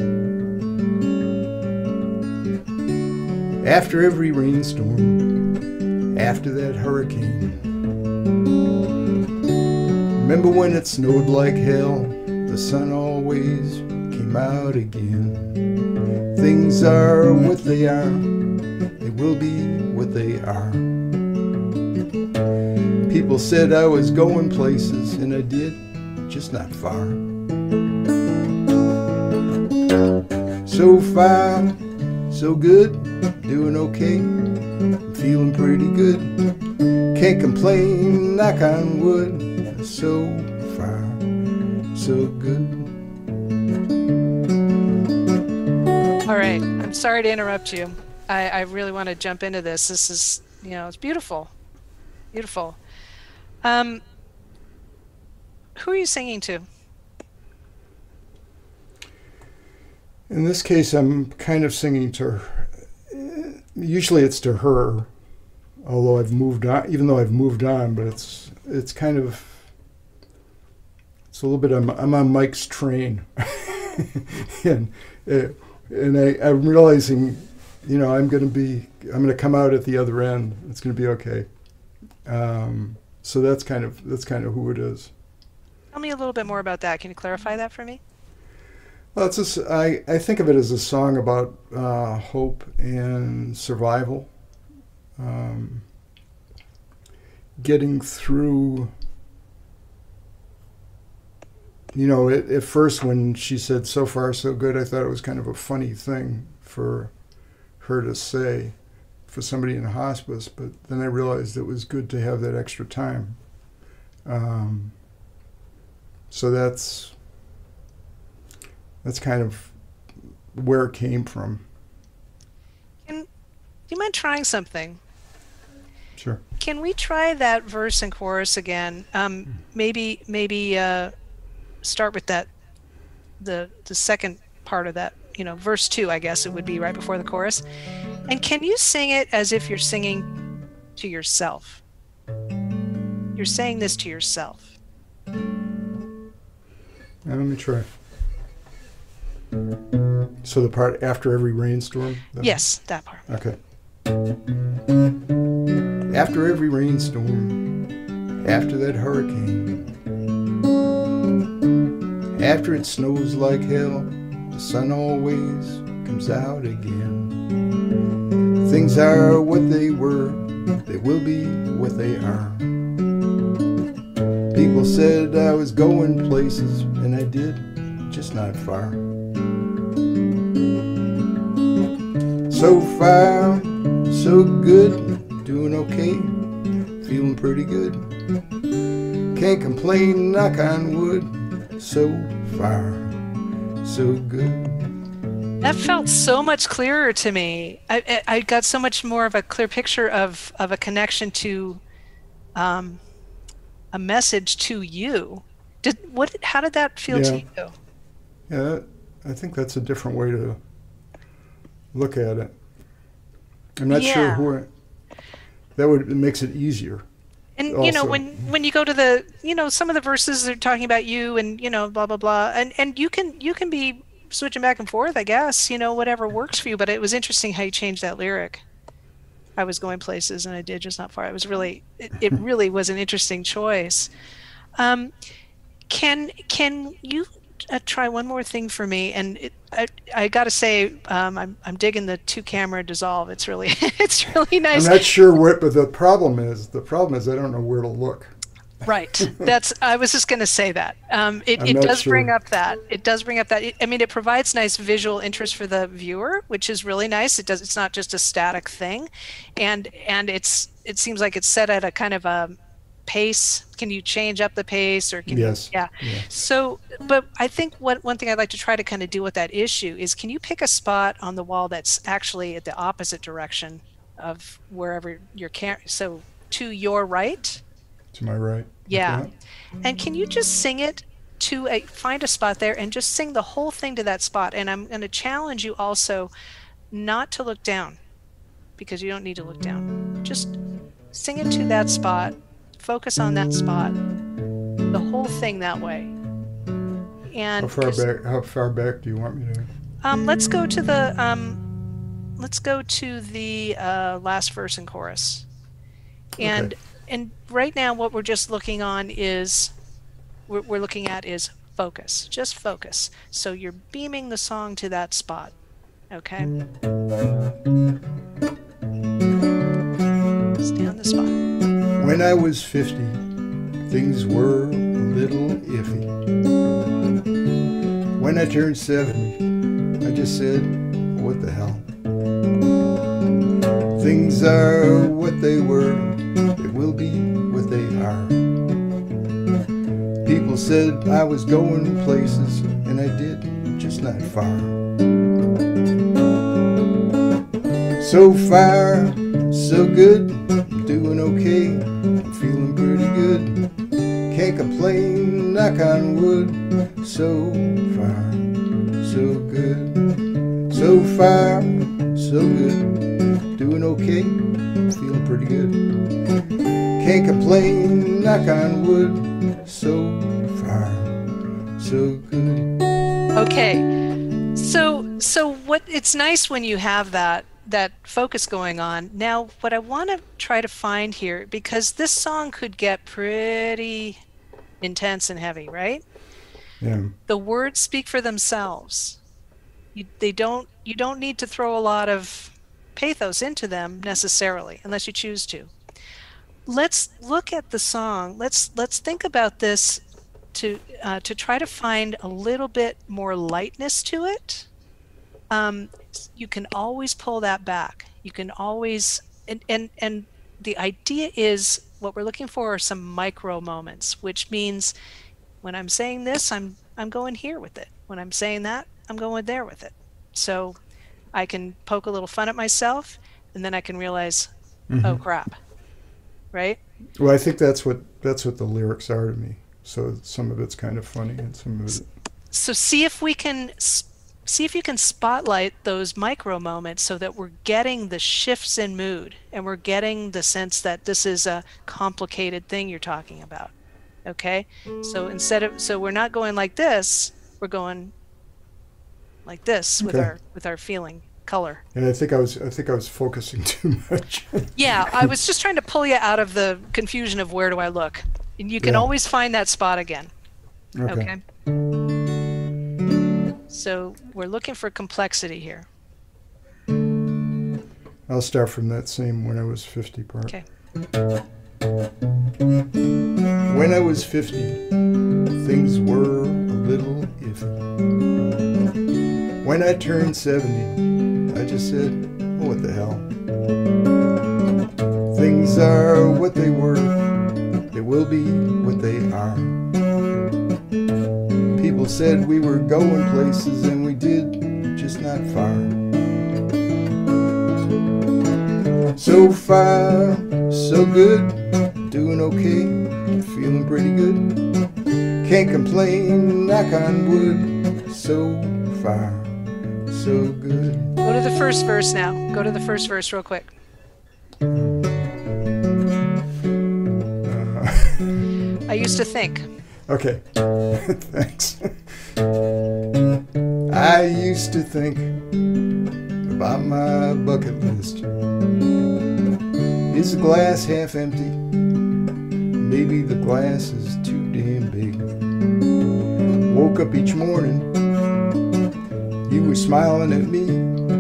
After every rainstorm, after that hurricane, remember when it snowed like hell? The sun always came out again. Things are what they are, they will be what they are. People said I was going places, and I did, just not far. So far, so good, doing okay, feeling pretty good. Can't complain, knock on wood. So far, so good. All right, I'm sorry to interrupt you. I really want to jump into this. This is, it's beautiful. Beautiful. Who are you singing to? In this case, I'm kind of singing to her. Usually it's to her, although I've moved on, even though I've moved on, but it's kind of, it's a little bit, I'm on Mike's train. and I'm realizing you know, I'm going to come out at the other end. It's going to be okay. So that's kind of who it is. Tell me a little bit more about that. Can you clarify that for me? Well, I think of it as a song about hope and survival. Getting through, you know, at first when she said "so far so good," I thought it was kind of a funny thing for her to say for somebody in hospice, but then I realized it was good to have that extra time. So that's kind of where it came from. Do you mind trying something? Sure. Can we try that verse and chorus again? Maybe start with that, the second part of that, you know, verse 2, I guess it would be right before the chorus. And can you sing it as if you're singing to yourself? You're saying this to yourself. Let me try. So the part after every rainstorm? Yes, that part. Okay. After every rainstorm, after that hurricane, after it snows like hell, the sun always comes out again. Things are what they were, they will be what they are. People said I was going places, and I did, just not far. So far, so good, doing okay, feeling pretty good. Can't complain, knock on wood, so far, so good. That felt so much clearer to me. I got so much more of a clear picture of a connection to a message to you. How did that feel to you? Yeah, I think that's a different way to look at it. I'm not sure it makes it easier. And also, you know, when you go to the, you know, some of the verses are talking about you and, you know, blah blah blah, and you can be switching back and forth, I guess, you know, whatever works for you. But it was interesting how you changed that lyric. I was going places and I did, just not far. It was really, it really was an interesting choice. Can you try one more thing for me? And I got to say, I'm digging the 2-camera dissolve. It's really it's really nice. I'm not sure what, but the problem is I don't know where to look. Right. I was just going to say that. It does bring up that. It does bring up that. I mean, it provides nice visual interest for the viewer, which is really nice. It's not just a static thing, and it seems like it's set at a kind of a pace. Can you change up the pace, or can yes. You, yeah. So, but I think one thing I'd like to try to kind of deal with that issue is, can you pick a spot on the wall that's actually at the opposite direction of wherever your so to your right? To my right. Yeah. Okay. And can you just sing it find a spot there and just sing the whole thing to that spot? And I'm going to challenge you also not to look down, because you don't need to look down. Just sing it to that spot. Focus on that spot. The whole thing that way. And how far back do you want me to? Let's go to the last verse and chorus. And okay. And right now, what we're just looking on is, we're looking at is focus. Just focus. So you're beaming the song to that spot. Okay? Stay on the spot. When I was 50, things were a little iffy. When I turned 70, I just said, what the hell? Things are what they were. They will be what they are. People said I was going places, and I did, just not far. So far, so good, I'm doing okay, I'm feeling pretty good. Can't complain, knock on wood. So far, so good. So far, so good, doing okay, I'm feeling pretty good. Can't complain, knock on wood. So far, so good. Okay, so what? It's nice when you have that that focus going on. Now, what I want to try to find here, because this song could get pretty intense and heavy, right? Yeah. The words speak for themselves. You don't need to throw a lot of pathos into them necessarily, unless you choose to. Let's look at the song. Let's think about this to try to find a little bit more lightness to it. You can always pull that back. You can always, and the idea is what we're looking for are some micro moments, which means when I'm saying this, I'm going here with it. When I'm saying that, I'm going there with it. So I can poke a little fun at myself, and then I can realize, oh crap, right? Well, I think that's what the lyrics are to me. So some of it's kind of funny, and some of it. So see if you can spotlight those micro moments so that we're getting the shifts in mood and we're getting the sense that this is a complicated thing you're talking about. Okay? So we're not going like this, we're going like this with our feeling color. And I think I was focusing too much. Yeah, I was just trying to pull you out of the confusion of where do I look. And you can always find that spot again. Okay. So we're looking for complexity here. I'll start from that same When I Was 50 part. Okay. When I was 50, things were a little iffy. When I turned 70, I just said, oh, what the hell. Things are what they were, they will be what they are. People said we were going places, and we did, just not far. So far, so good, doing okay, feeling pretty good. Can't complain, knock on wood, so far, so good. Go to the first verse now. Go to the first verse real quick. I used to think. Okay, thanks. I used to think about my bucket list. Is the glass half empty? Maybe the glass is too damn big. Woke up each morning, you were smiling at me.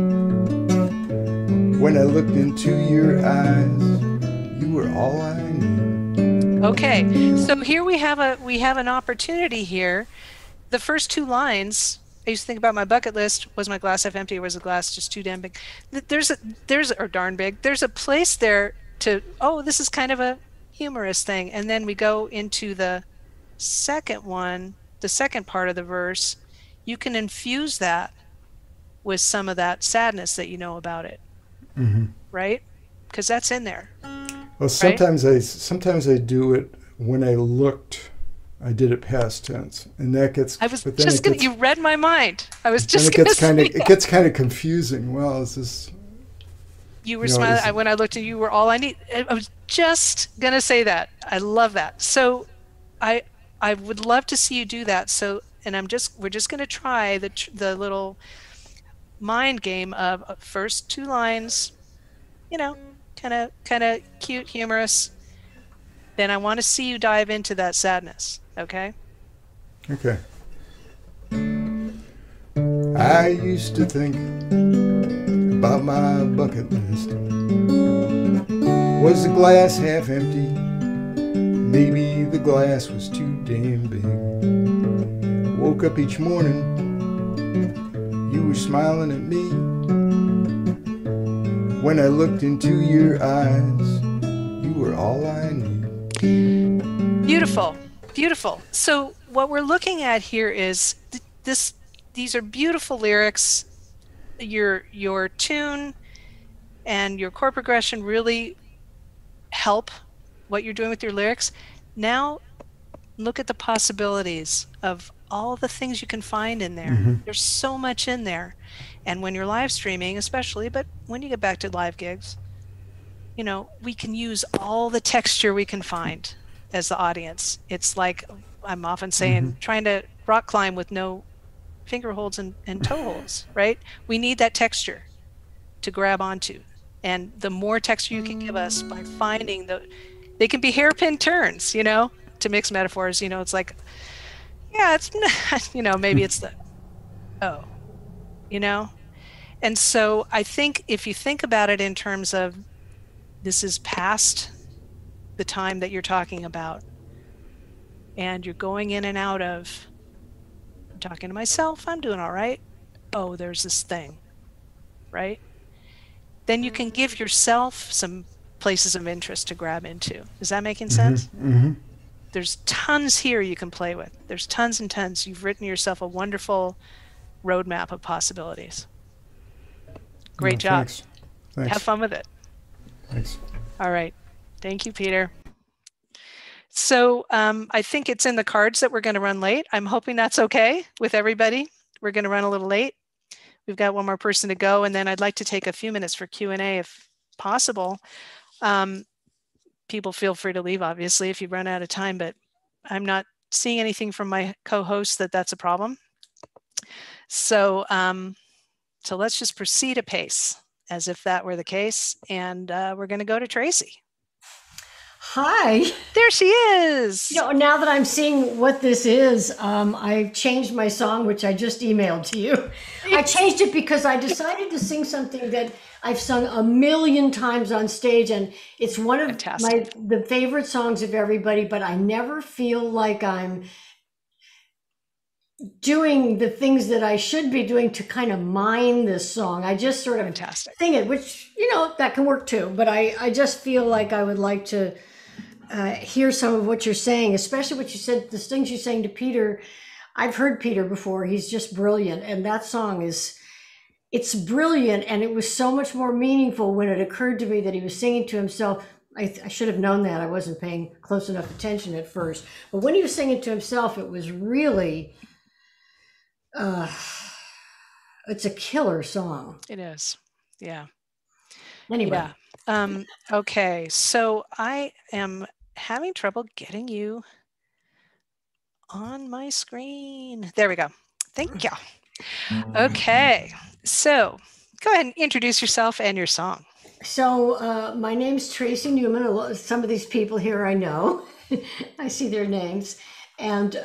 When I looked into your eyes, you were all I knew. Okay, so here we have an opportunity here. The first two lines, I used to think about my bucket list. Was my glass half empty, or was the glass just too damn big? Or darn big. There's a place there to, oh, this is kind of a humorous thing. And then we go into the second one, the second part of the verse. You can infuse that with some of that sadness that you know about it, right? Because that's in there. Well, sometimes I do it when I looked. I did it past tense, and that gets. I was just gonna. You read my mind. I was just gonna say it gets kind of confusing. Well, is this? You were smiling when I looked at you. Were all I need. I was just gonna say that. I love that. So, I would love to see you do that. So, and we're just gonna try the little mind game of first two lines. You know, kind of cute, humorous. Then I want to see you dive into that sadness. Okay? Okay. I used to think about my bucket list. Was the glass half empty? Maybe the glass was too damn big. Woke up each morning, you were smiling at me. When I looked into your eyes, you were all I need. Beautiful. Beautiful. So what we're looking at here is these are beautiful lyrics. Your tune and your chord progression really help what you're doing with your lyrics. Now look at the possibilities of all the things you can find in there. There's so much in there. And when you're live streaming especially, but when you get back to live gigs, you know, we can use all the texture we can find as the audience. It's like I'm often saying, trying to rock climb with no finger holds and toe holds, right? We need that texture. to grab onto. And the more texture you can give us by finding they can be hairpin turns, you know, to mix metaphors, you know, it's like, yeah, it's, you know, maybe it's the, oh, you know? And so I think if you think about it in terms of this is past the time that you're talking about, and you're going in and out of, I'm talking to myself, I'm doing all right. Oh, there's this thing, right? Then you can give yourself some places of interest to grab into. Is that making sense? Mm-hmm. There's tons here you can play with. There's tons and tons. You've written yourself a wonderful roadmap of possibilities. Great job. Thanks. Have fun with it. Thanks. All right. Thank you, Peter. So I think it's in the cards that we're going to run late. I'm hoping that's okay with everybody. We're going to run a little late. We've got one more person to go, and then I'd like to take a few minutes for Q&A if possible. People feel free to leave, obviously, if you run out of time, but I'm not seeing anything from my co-host that's a problem. So, so let's just proceed apace as if that were the case. And we're going to go to Tracy. Hi. There she is. You know, now that I'm seeing what this is, I've changed my song, which I just emailed to you. I changed it because I decided to sing something that I've sung a million times on stage, and it's one of the favorite songs of everybody, but I never feel like I'm doing the things that I should be doing to kind of mine this song. I just sort of sing it, which, you know, that can work too, but I just feel like I would like to hear some of what you're saying, especially what you said, the things you're saying to Peter. I've heard Peter before. He's just brilliant. And that song it's brilliant. And it was so much more meaningful when it occurred to me that he was singing to himself. I should have known that. I wasn't paying close enough attention at first. But when he was singing to himself, it was really, it's a killer song. It is. Yeah. Anyway. Yeah. Okay. So I am having trouble getting you on my screen. There we go. Thank you. Okay. So go ahead and introduce yourself and your song. So my name's Tracy Newman. Some of these people here I know. I see their names. And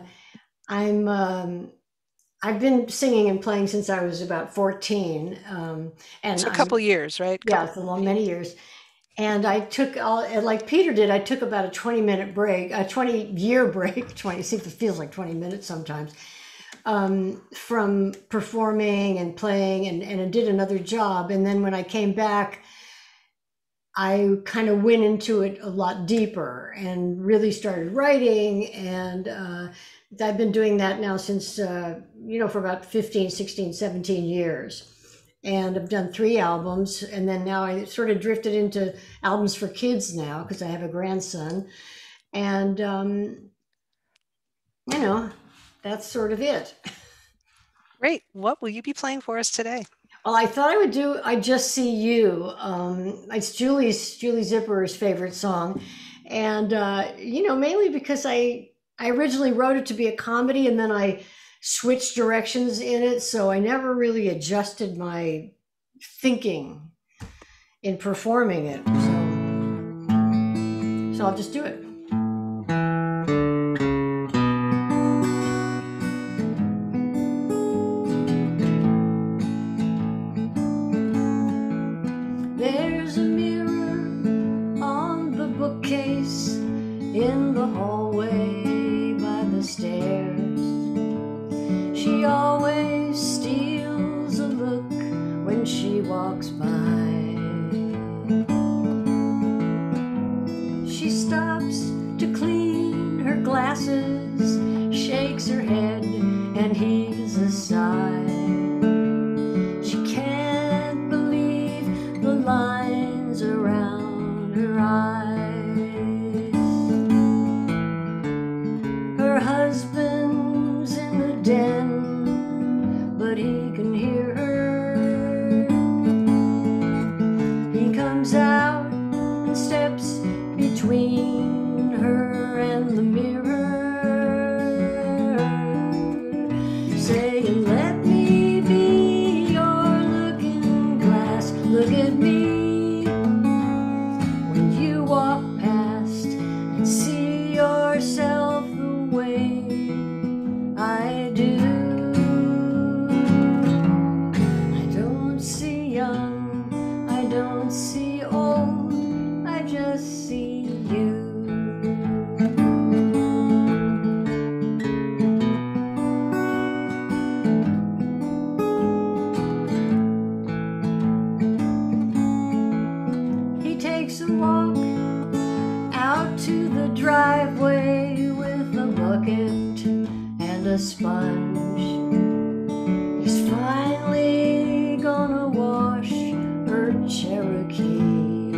I've been singing and playing since I was about 14. And so a couple years, right? Yeah, it's many years. And I took, like Peter did, I took about a 20-minute break, a 20-year break, it feels like 20 minutes sometimes, from performing and playing, and I did another job. And then when I came back, I kind of went into it a lot deeper and really started writing. And I've been doing that now since, for about 15, 16, 17 years. And I've done 3 albums. And then now I sort of drifted into albums for kids now because I have a grandson. And, that's sort of it. Great. What will you be playing for us today? Well, I thought I would do I Just See You. It's Julie Zipper's favorite song. And, mainly because I originally wrote it to be a comedy, and then I switched directions in it. So I never really adjusted my thinking in performing it. So I'll just do it. There's a mirror on the bookcase in the hallway by the stairs. She always steals a look when she walks by. She stops at me when you walk past and see yourself the way I do. I don't see young, I don't see old, I just see you. Takes a walk out to the driveway with a bucket and a sponge. He's finally gonna wash her Cherokee.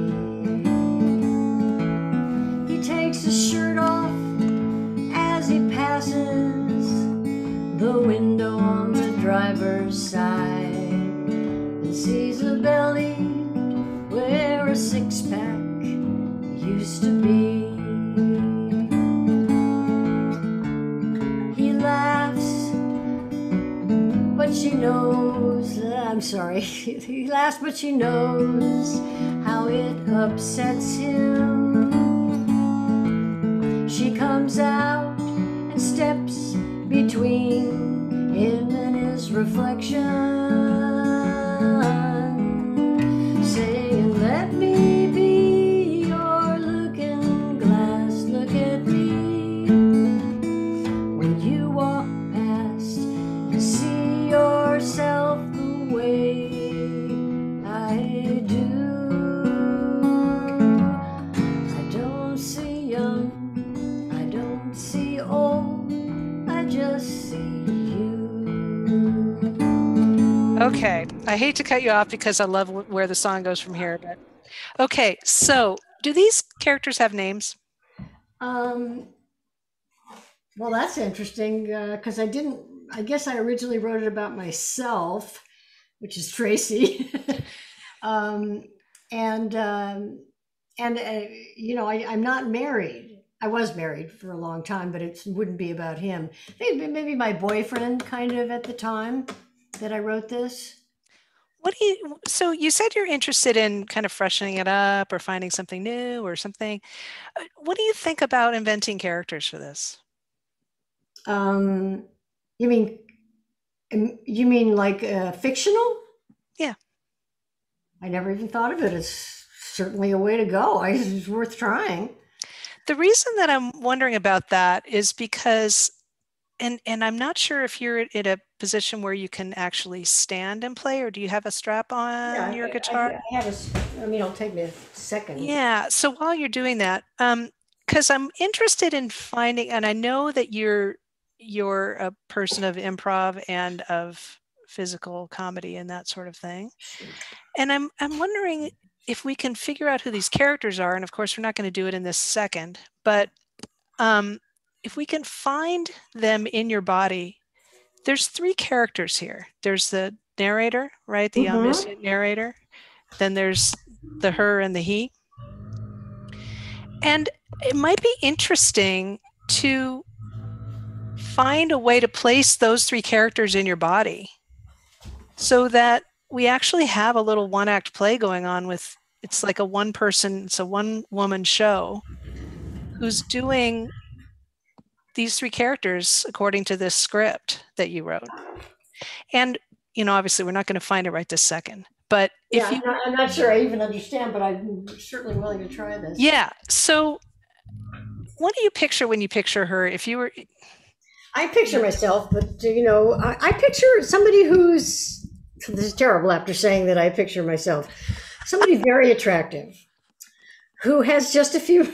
He takes his shirt off as he passes the window on the driver's side and sees a belly where a six-pack used to be. He laughs, but she knows, I'm sorry, he laughs, but she knows how it upsets him. She comes out and steps between him and his reflection, saying, let me be your looking glass, look at me when you walk past and see yourself the way I do. I don't see young, I don't see old, I just see you. Okay, I hate to cut you off because I love where the song goes from here. But okay, so do these characters have names? Well, that's interesting because I guess I originally wrote it about myself, which is Tracy. And you know, I'm not married. I was married for a long time, but it wouldn't be about him. Maybe my boyfriend kind of at the time that I wrote this. So you said you're interested in kind of freshening it up or finding something new or something. What do you think about inventing characters for this? You mean like fictional? Yeah. I never even thought of it as certainly a way to go. It's worth trying. The reason that I'm wondering about that is because, and I'm not sure if you're in a position where you can actually stand and play, or do you have a strap on your guitar? I have it'll take me a second. Yeah. So while you're doing that, because I'm interested in finding, and I know that you're a person of improv and of physical comedy and that sort of thing. And I'm wondering if we can figure out who these characters are. And of course, we're not going to do it in this second, but if we can find them in your body, there's three characters here. There's the narrator, right? The omniscient narrator. Then there's the her and the he. And it might be interesting to find a way to place those three characters in your body so that we actually have a little one-act play going on with, it's like it's a one-woman show who's doing these three characters according to this script that you wrote. And, you know, obviously we're not going to find it right this second, but I'm not sure I even understand, but I'm certainly willing to try this. Yeah. So what do you picture when you picture her? If you were... I picture myself, but you know, I picture somebody who's, this is terrible after saying that I picture myself, somebody very attractive who has just a few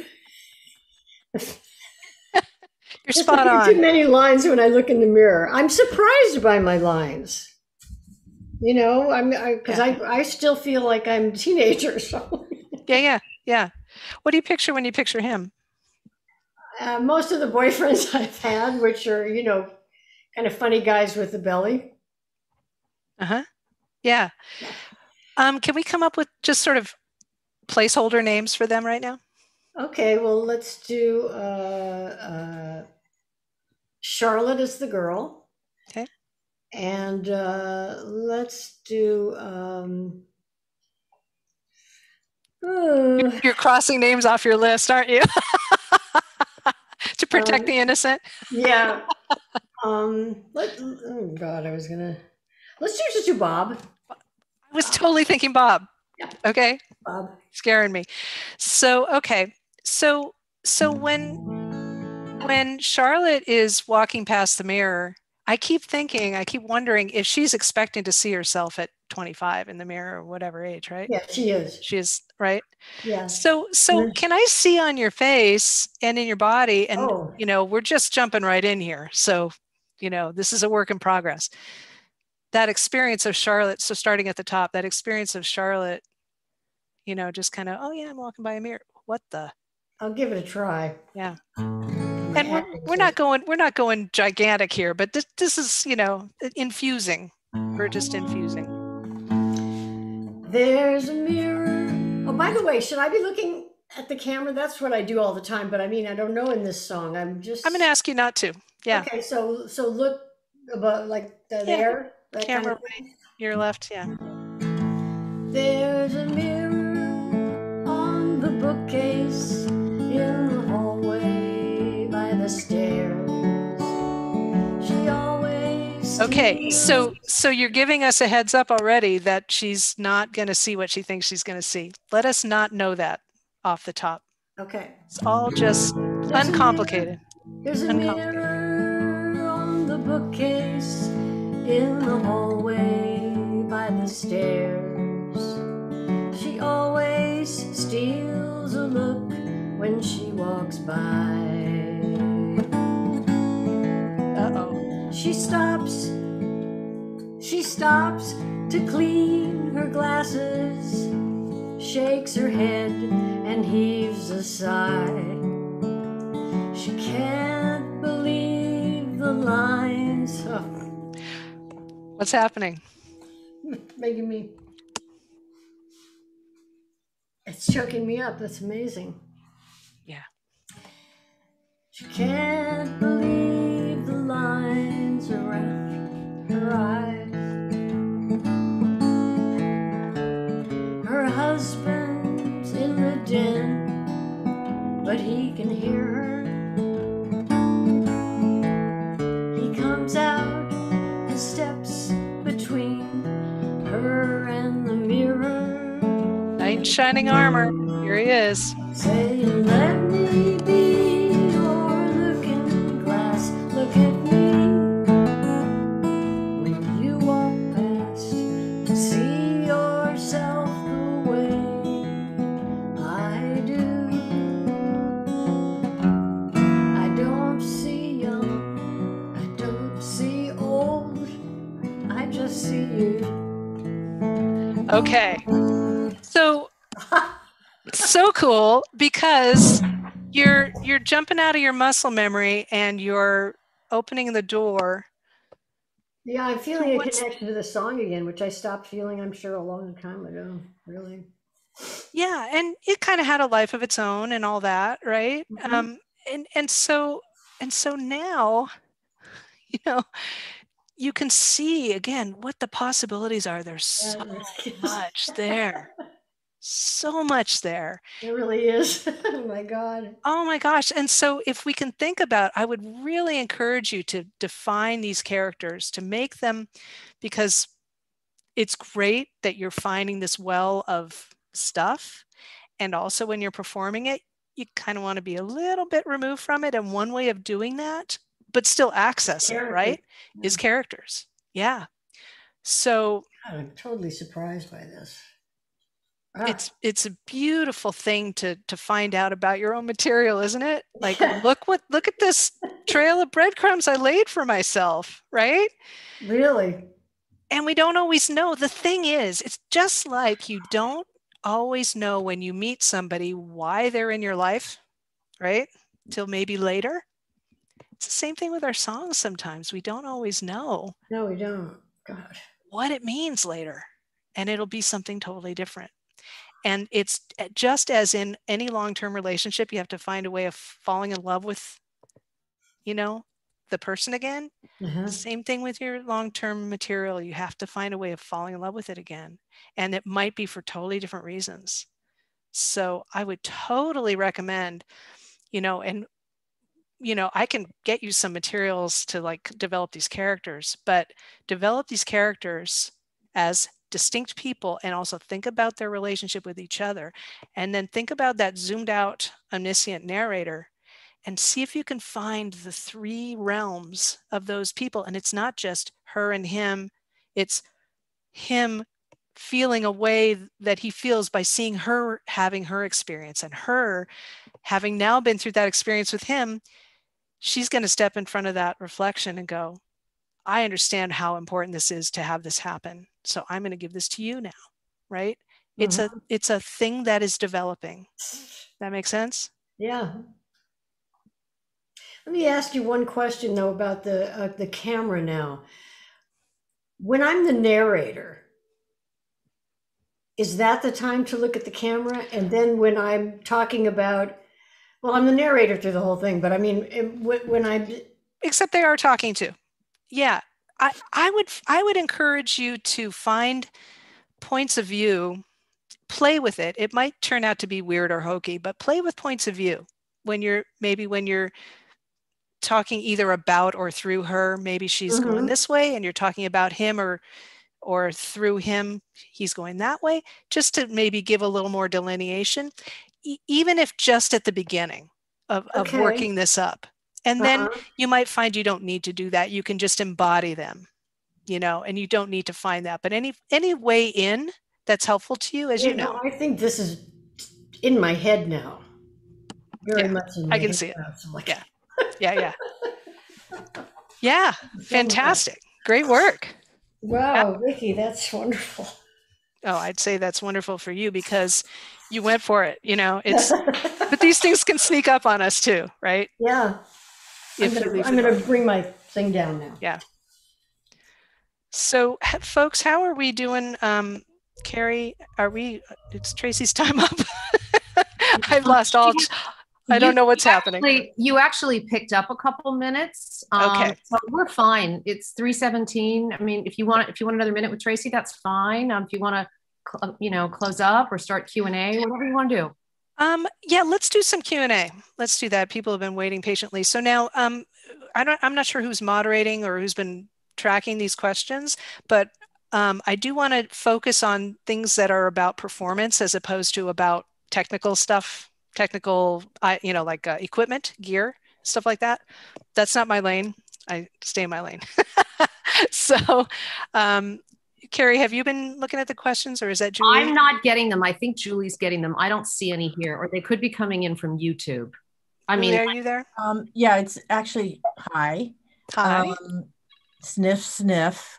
You're spot on. Too many lines when I look in the mirror. I'm surprised by my lines. You know, I still feel like I'm a teenager. So. Yeah. What do you picture when you picture him? Most of the boyfriends I've had, which are, you know, kind of funny guys with a belly. Yeah. Can we come up with just sort of placeholder names for them right now? Okay, well, let's do Charlotte is the girl. Okay. And let's do You're crossing names off your list, aren't you? To protect the innocent. Yeah. Oh God, let's just do Bob. I was totally thinking Bob. Yeah. Okay. Bob. Scaring me. So, okay. So when Charlotte is walking past the mirror, I keep wondering if she's expecting to see herself at 25 in the mirror or whatever age, right? Yeah, she is. She is, right? Yeah. So can I see on your face and in your body, and we're just jumping right in here. So, this is a work in progress. That experience of Charlotte, so starting at the top, that experience of Charlotte, just kind of, oh yeah, I'm walking by a mirror. What the? I'll give it a try. Yeah. And we're not going gigantic here, but this is, infusing. We're just infusing. There's a mirror. Oh, by the way, should I be looking at the camera? That's what I do all the time, but I mean, I don't know in this song. I'm going to ask you not to. Yeah. Okay, so look about there. That camera right, your left, yeah. There's a mirror on the bookcase in the hallway by the stairs. She always Okay, so you're giving us a heads up already that she's not going to see what she thinks she's going to see. Let us not know that off the top. Okay. It's all just uncomplicated. There's a mirror on the bookcase in the hallway by the stairs. She always steals a look when she walks by. Uh-oh. She stops to clean her glasses, shakes her head and heaves a sigh. She can't believe the lines. Oh. What's happening? Making me. It's choking me up. That's amazing. Yeah. She can't believe the lines around her eyes. Her husband's in the den, but he can hear her. He comes out and steps between her and the mirror. Knight in shining armor. Here he is. Saying, let me be your looking glass. Look at me when you walk past. See yourself the way I do. I don't see young, I don't see old, I just see you. Okay. So cool, because you're jumping out of your muscle memory and you're opening the door. Yeah, I'm feeling a connection to the song again, which I stopped feeling, I'm sure, a long time ago, really. Yeah, and it kind of had a life of its own and all that, right? Mm-hmm. And so now, you can see again what the possibilities are. There's so much there. So much there. It really is. Oh my God. Oh my gosh. And so if we can think about, I would really encourage you to define these characters, to make them, because it's great that you're finding this well of stuff. And also when you're performing it, you kind of want to be a little bit removed from it. And one way of doing that, but still access it, right? Yeah. Is characters. Yeah. So God, I'm totally surprised by this. It's a beautiful thing to find out about your own material, isn't it? Like, look at this trail of breadcrumbs I laid for myself, right? Really? And we don't always know. The thing is, it's just like you don't always know when you meet somebody why they're in your life, right? Till maybe later. It's the same thing with our songs sometimes. We don't always know. No, we don't. God. What it means later. And it'll be something totally different. And it's just as in any long-term relationship, you have to find a way of falling in love with, the person again. Uh-huh. Same thing with your long-term material. You have to find a way of falling in love with it again. And it might be for totally different reasons. So I would totally recommend, and I can get you some materials to like develop these characters, but develop these characters as distinct people and also think about their relationship with each other. And then think about that zoomed out omniscient narrator and see if you can find the three realms of those people. And it's not just her and him, it's him feeling a way that he feels by seeing her having her experience, and her having now been through that experience with him. She's going to step in front of that reflection and go, I understand how important this is to have this happen. So I'm going to give this to you now, right? Mm-hmm. It's a thing that is developing. That makes sense? Yeah. Let me ask you one question though about the camera now. When I'm the narrator, is that the time to look at the camera? And then when I'm talking about, well, I'm the narrator through the whole thing, but I mean, when I'm, except they are talking to. Yeah. I would encourage you to find points of view, play with it. It might turn out to be weird or hokey, but play with points of view when you're talking either about or through her. Maybe she's going this way and you're talking about him, or through him, he's going that way, just to maybe give a little more delineation, even if just at the beginning of working this up. And then you might find you don't need to do that. You can just embody them, and you don't need to find that. But any way in that's helpful to you, as you know. I think this is in my head now. Very much in my head. I can see it. Yeah. Yeah. Fantastic. Great work. Wow, Vicki, that's wonderful. Oh, I'd say that's wonderful for you because you went for it. But these things can sneak up on us too, right? Yeah. I'm going to bring my thing down now. Yeah. So, folks, how are we doing? Carrie, it's Tracy's time up. I've lost all. I don't know what's happening. You actually picked up a couple minutes. Okay. So we're fine. It's 3:17. I mean, if you want another minute with Tracy, that's fine. If you want to, close up or start Q&A, whatever you want to do. Yeah, let's do some Q&A. Let's do that. People have been waiting patiently. So now, I'm not sure who's moderating or who's been tracking these questions, but I do want to focus on things that are about performance as opposed to about technical stuff. Like equipment, gear, stuff like that. That's not my lane. I stay in my lane. So, Carrie, have you been looking at the questions, or is that Julie? I'm not getting them. I think Julie's getting them. I don't see any here, or they could be coming in from YouTube. Julie, are you there? Yeah, it's actually hi. Hi. Sniff, sniff.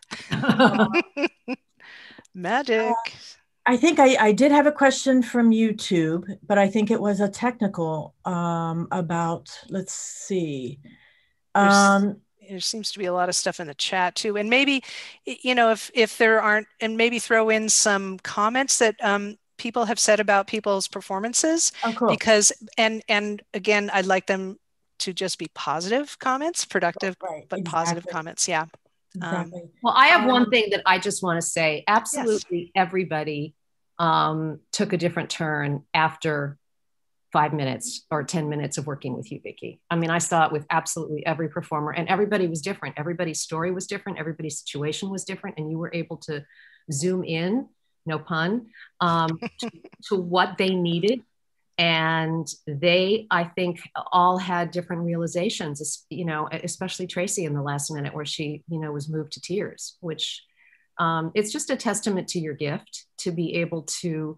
Magic. I think I did have a question from YouTube, but I think it was a technical about, let's see. There seems to be a lot of stuff in the chat too. And maybe, if there aren't, and maybe throw in some comments that people have said about people's performances. Oh, cool. Because, and again, I'd like them to just be positive comments, productive, but positive comments. Yeah. Exactly. Well, I have one thing that I just want to say. Absolutely everybody took a different turn after 5 minutes or 10 minutes of working with you, Vicki. I mean, I saw it with absolutely every performer, and everybody was different. Everybody's story was different. Everybody's situation was different. And you were able to zoom in, no pun, to what they needed. And they, I think, all had different realizations, especially Tracy in the last minute where she, was moved to tears, which it's just a testament to your gift to be able to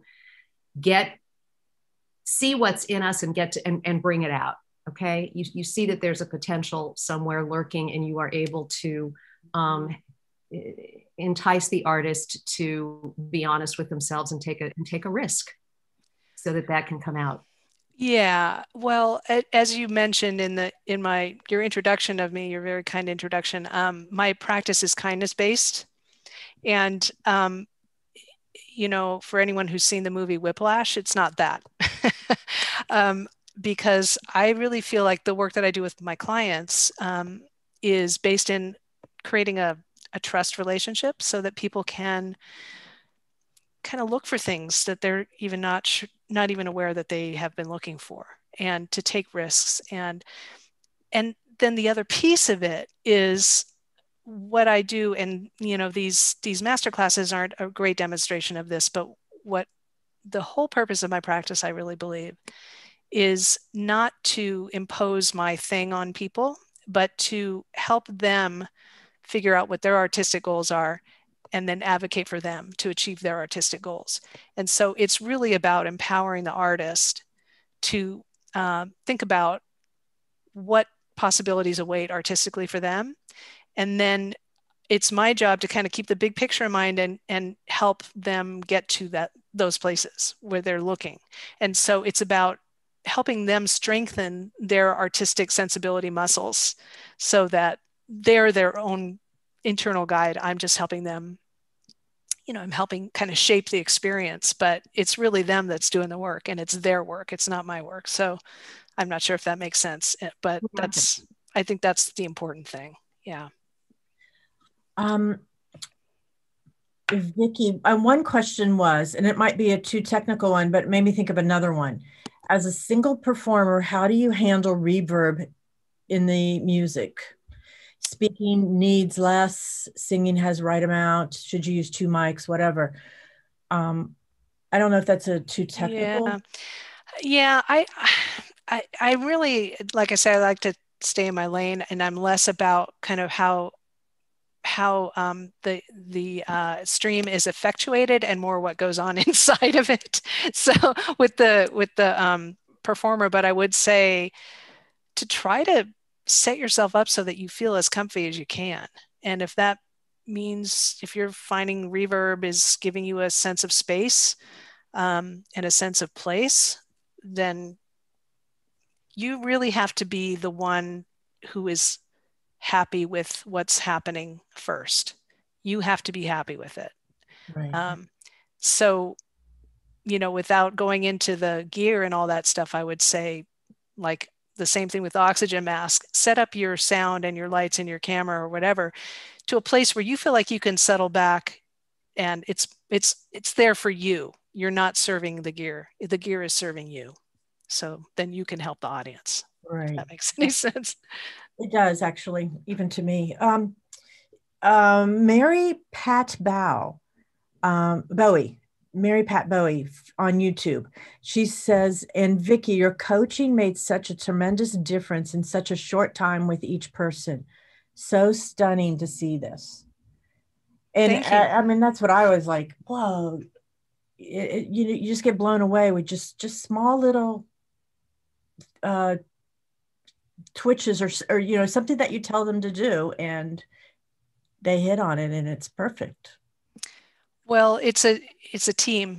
see what's in us and get to, and bring it out. Okay. You see that there's a potential somewhere lurking, and you are able to entice the artist to be honest with themselves and take a risk, so that can come out. Yeah. Well, as you mentioned in your introduction of me, your very kind introduction, my practice is kindness based. And, for anyone who's seen the movie Whiplash, it's not that. Because I really feel like the work that I do with my clients is based in creating a trust relationship so that people can kind of look for things that they're even not not even aware that they have been looking for, and to take risks. And then the other piece of it is what I do. And, these master classes aren't a great demonstration of this, but what the whole purpose of my practice, I really believe, is not to impose my thing on people, but to help them figure out what their artistic goals are and then advocate for them to achieve their artistic goals. And so it's really about empowering the artist to think about what possibilities await artistically for them. And then it's my job to kind of keep the big picture in mind and help them get to those places where they're looking. And so it's about helping them strengthen their artistic sensibility muscles so that they're their own internal guide. I'm just helping them, I'm helping kind of shape the experience, but it's really them that's doing the work, and it's their work. It's not my work. So I'm not sure if that makes sense, but I think that's the important thing. Yeah. Vicki, one question was, and it might be a too technical one, but it made me think of another one. As a single performer, how do you handle reverb in the music? Speaking needs less, singing has right amount. Should you use 2 mics, whatever? I don't know if that's too technical. Yeah. I really, like I said, I like to stay in my lane, and I'm less about kind of how the stream is effectuated and more what goes on inside of it. So with the performer, but I would say to try to set yourself up so that you feel as comfy as you can. And if that means, if you're finding reverb is giving you a sense of space and a sense of place, then you really have to be the one who is happy with what's happening first. You have to be happy with it. Right. So, without going into the gear and all that stuff, I would say, like, the same thing with the oxygen mask, set up your sound and your lights and your camera or whatever to a place where you feel like you can settle back and it's there for you. You're not serving the gear. The gear is serving you. So then you can help the audience. Right. If that makes any sense. It does, actually, even to me. Mary Pat Bowie, Mary Pat Bowie on YouTube. She says, and Vicki, your coaching made such a tremendous difference in such a short time with each person. So stunning to see this. And Thank you. I mean, that's what I was like, whoa, you just get blown away with just small little twitches or something that you tell them to do, and they hit on it, and it's perfect. Well, it's a team,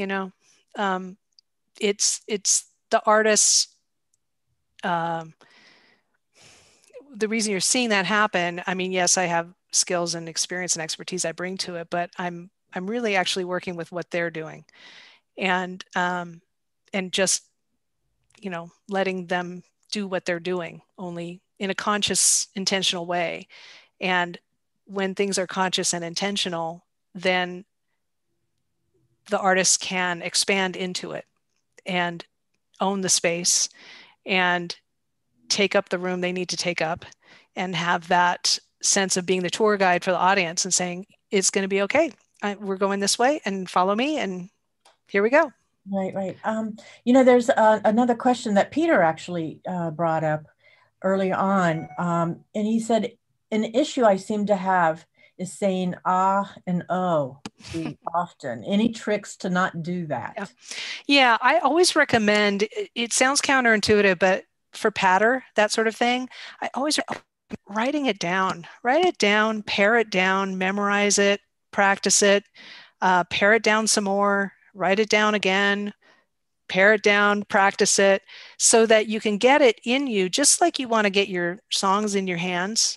it's the artists. The reason you're seeing that happen, I mean, yes, I have skills and experience and expertise I bring to it, but I'm really actually working with what they're doing, and just letting them do what they're doing, only in a conscious, intentional way. And when things are conscious and intentional, then the artists can expand into it and own the space and take up the room they need to take up and have that sense of being the tour guide for the audience and saying, it's going to be okay. We're going this way and follow me. And here we go. Right. There's another question that Peter actually brought up early on. And he said, an issue I seem to have is saying ah and oh too often. Any tricks to not do that? Yeah, I always recommend, it sounds counterintuitive, but for patter, that sort of thing, I always recommend writing it down. Write it down, pare it down, memorize it, practice it, pare it down some more, write it down again, pare it down, practice it, so that you can get it in you, just like you want to get your songs in your hands,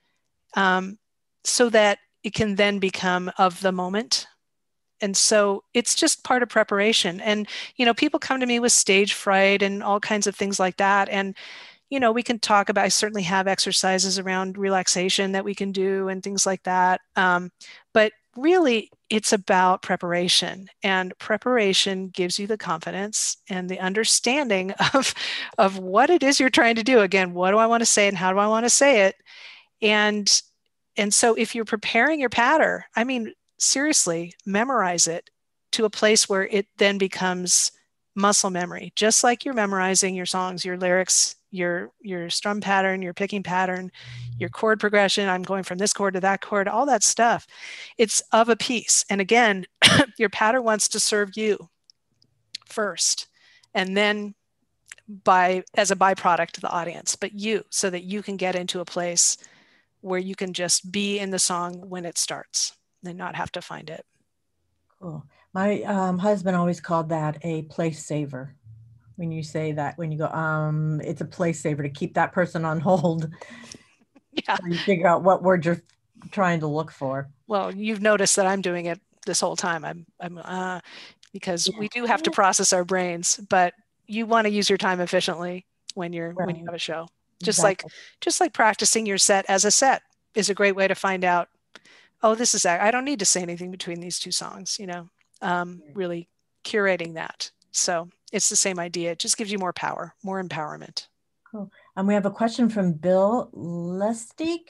so that it can then become of the moment. And so it's just part of preparation. And, people come to me with stage fright and all kinds of things like that. And, we can talk about, I certainly have exercises around relaxation that we can do and things like that. But really it's about preparation, and preparation gives you the confidence and the understanding of what it is you're trying to do. Again, what do I want to say and how do I want to say it? And so if you're preparing your patter, I mean, seriously, memorize it to a place where it then becomes muscle memory, just like you're memorizing your songs, your lyrics, your strum pattern, your picking pattern, your chord progression. I'm going from this chord to that chord, all that stuff. It's of a piece. And again, your pattern wants to serve you first, and then as a byproduct, the audience, but you, so that you can get into a place where you can just be in the song when it starts and not have to find it. Cool. My husband always called that a place saver. When you say that, when you go, it's a place saver to keep that person on hold. Yeah. So you figure out what word you're trying to look for. Well, you've noticed that I'm doing it this whole time. Because we do have to process our brains, but you want to use your time efficiently when you have a show. Just like practicing your set as a set is a great way to find out, oh, I don't need to say anything between these two songs, really curating that. So it's the same idea. It just gives you more power, more empowerment. Cool. And we have a question from Bill Lustig.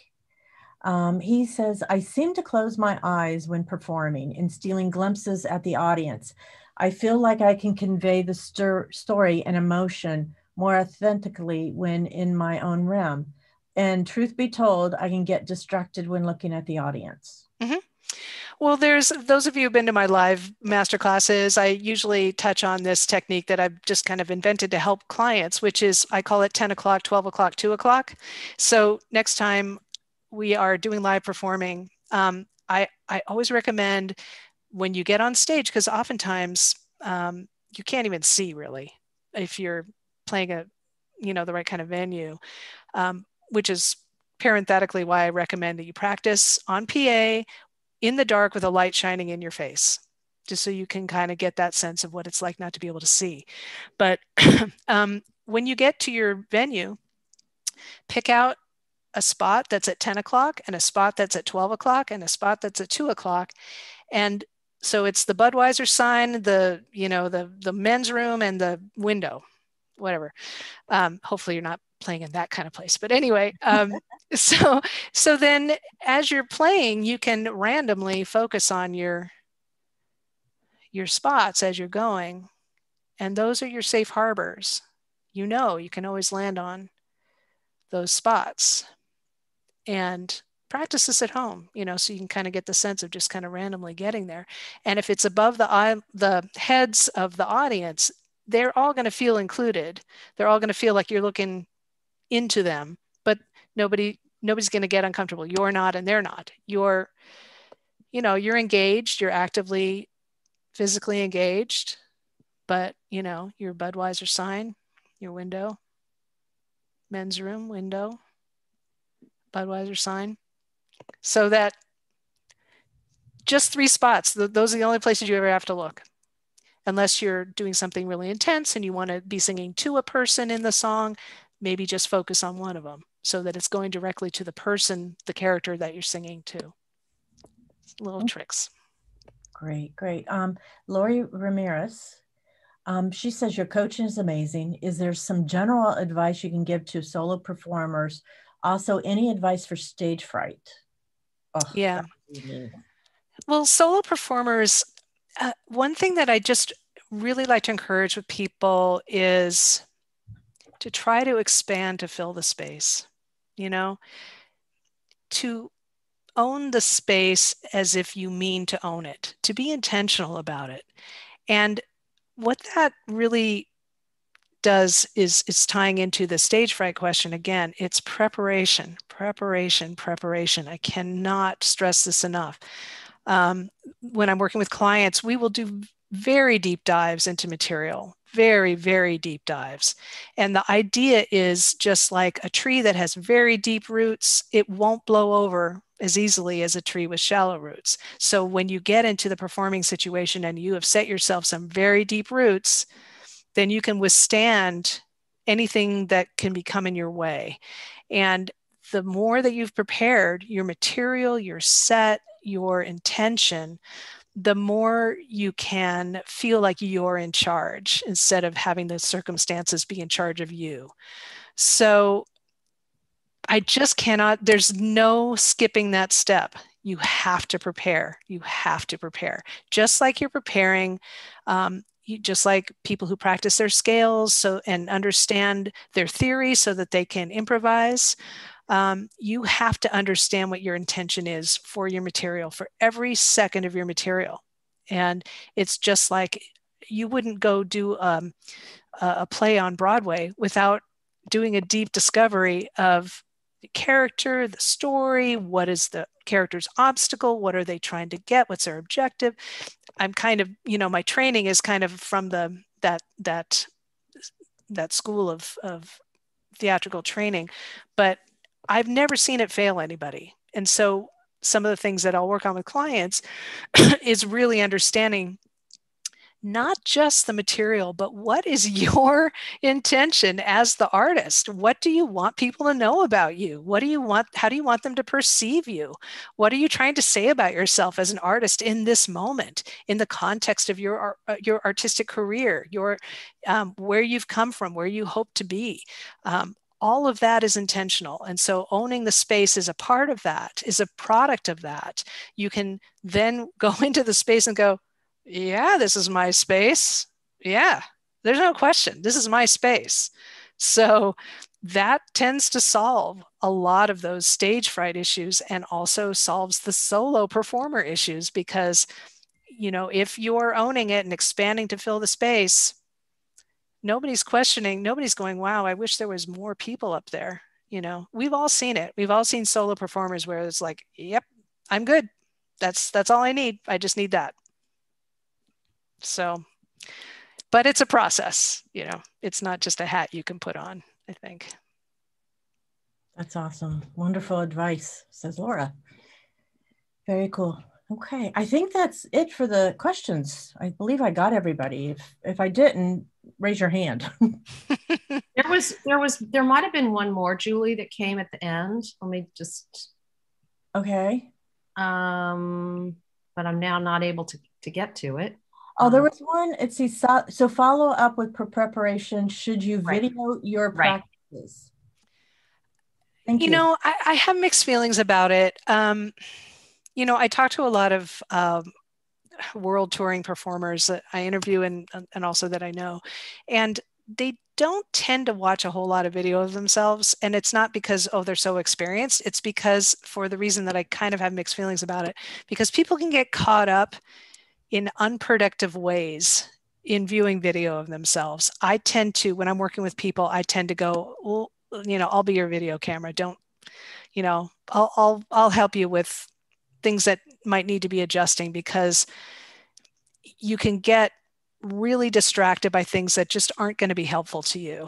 He says, I seem to close my eyes when performing and stealing glimpses at the audience. I feel like I can convey the story and emotion more authentically when in my own realm. And truth be told, I can get distracted when looking at the audience. Mm-hmm. Well, there's those of you who've been to my live master classes, I usually touch on this technique that I've just kind of invented to help clients, which is, I call it 10 o'clock, 12 o'clock, 2 o'clock. So next time we are doing live performing, I always recommend when you get on stage, because oftentimes you can't even see really if you're playing the right kind of venue, which is parenthetically why I recommend that you practice on PA in the dark with a light shining in your face, just so you can kind of get that sense of what it's like not to be able to see. But when you get to your venue, pick out a spot that's at 10 o'clock and a spot that's at 12 o'clock and a spot that's at 2 o'clock. And so it's the Budweiser sign, the men's room and the window, whatever. Hopefully you're not playing in that kind of place. But anyway, so then as you're playing, you can randomly focus on your spots as you're going. And those are your safe harbors. You can always land on those spots. And practice this at home, so you can kind of get the sense of just kind of randomly getting there. And if it's above the heads of the audience, they're all going to feel included. They're all going to feel like you're looking into them, but nobody's going to get uncomfortable. You're not, and they're not. You're engaged. You're actively physically engaged, but your Budweiser sign, your window, men's room window, Budweiser sign. So that just 3 spots, those are the only places you ever have to look. Unless you're doing something really intense and you want to be singing to a person in the song, maybe just focus on one of them so that it's going directly to the person, the character that you're singing to. Little tricks. Great. Lori Ramirez, she says your coaching is amazing. Is there some general advice you can give to solo performers? Also, any advice for stage fright? Yeah. Well, solo performers, one thing that I just really like to encourage with people is to try to expand to fill the space, to own the space as if you mean to own it, to be intentional about it. And what that really does is tying into the stage fright question again. It's preparation. I cannot stress this enough. When I'm working with clients, we will do very deep dives into material, very, very deep dives. And the idea is just like a tree that has very deep roots, it won't blow over as easily as a tree with shallow roots. So when you get into the performing situation and you have set yourself some very deep roots, then you can withstand anything that can be coming your way. And the more that you've prepared your material, your set, your intention, the more you can feel like you're in charge instead of having the circumstances be in charge of you. So I just cannot, there's no skipping that step. You have to prepare. You have to prepare. Just like you're preparing, just like people who practice their scales and understand their theory so that they can improvise. You have to understand what your intention is for your material, for every second of your material. And it's just like you wouldn't go do a play on Broadway without doing a deep discovery of the character, the story, what is the character's obstacle, what are they trying to get, what's their objective. I'm kind of, my training is kind of from that school of theatrical training, but I've never seen it fail anybody. And so some of the things that I'll work on with clients is really understanding not just the material, but what is your intention as the artist? What do you want people to know about you? What do you want? How do you want them to perceive you? What are you trying to say about yourself as an artist in this moment, in the context of your artistic career, where you've come from, where you hope to be? All of that is intentional. And so owning the space is a part of that, is a product of that. You can then go into the space and go, yeah, this is my space. Yeah, there's no question. This is my space. So that tends to solve a lot of those stage fright issues and also solves the solo performer issues because, if you're owning it and expanding to fill the space, nobody's questioning, nobody's going, wow, I wish there was more people up there. We've all seen it. We've all seen solo performers where it's like, yep, I'm good. That's all I need. I just need that. So, but it's a process, it's not just a hat you can put on, I think. That's awesome. Wonderful advice, says Laura. Very cool. Okay. I think that's it for the questions. I believe I got everybody. If I didn't, raise your hand. There might've been one more, Julie, that came at the end. Let me just. Okay. But I'm now not able to get to it. Oh, there was one. It says, so follow up with preparation. Should you video your practices? Thank you. I have mixed feelings about it. I talk to a lot of world touring performers that I interview and also that I know, and they don't tend to watch a whole lot of video of themselves. And it's not because, they're so experienced. It's because for the reason that I kind of have mixed feelings about it, because people can get caught up in unproductive ways in viewing video of themselves. I tend to, when I'm working with people, I tend to go, well, I'll be your video camera. Don't, I'll help you with things that might need to be adjusting because you can get really distracted by things that just aren't going to be helpful to you.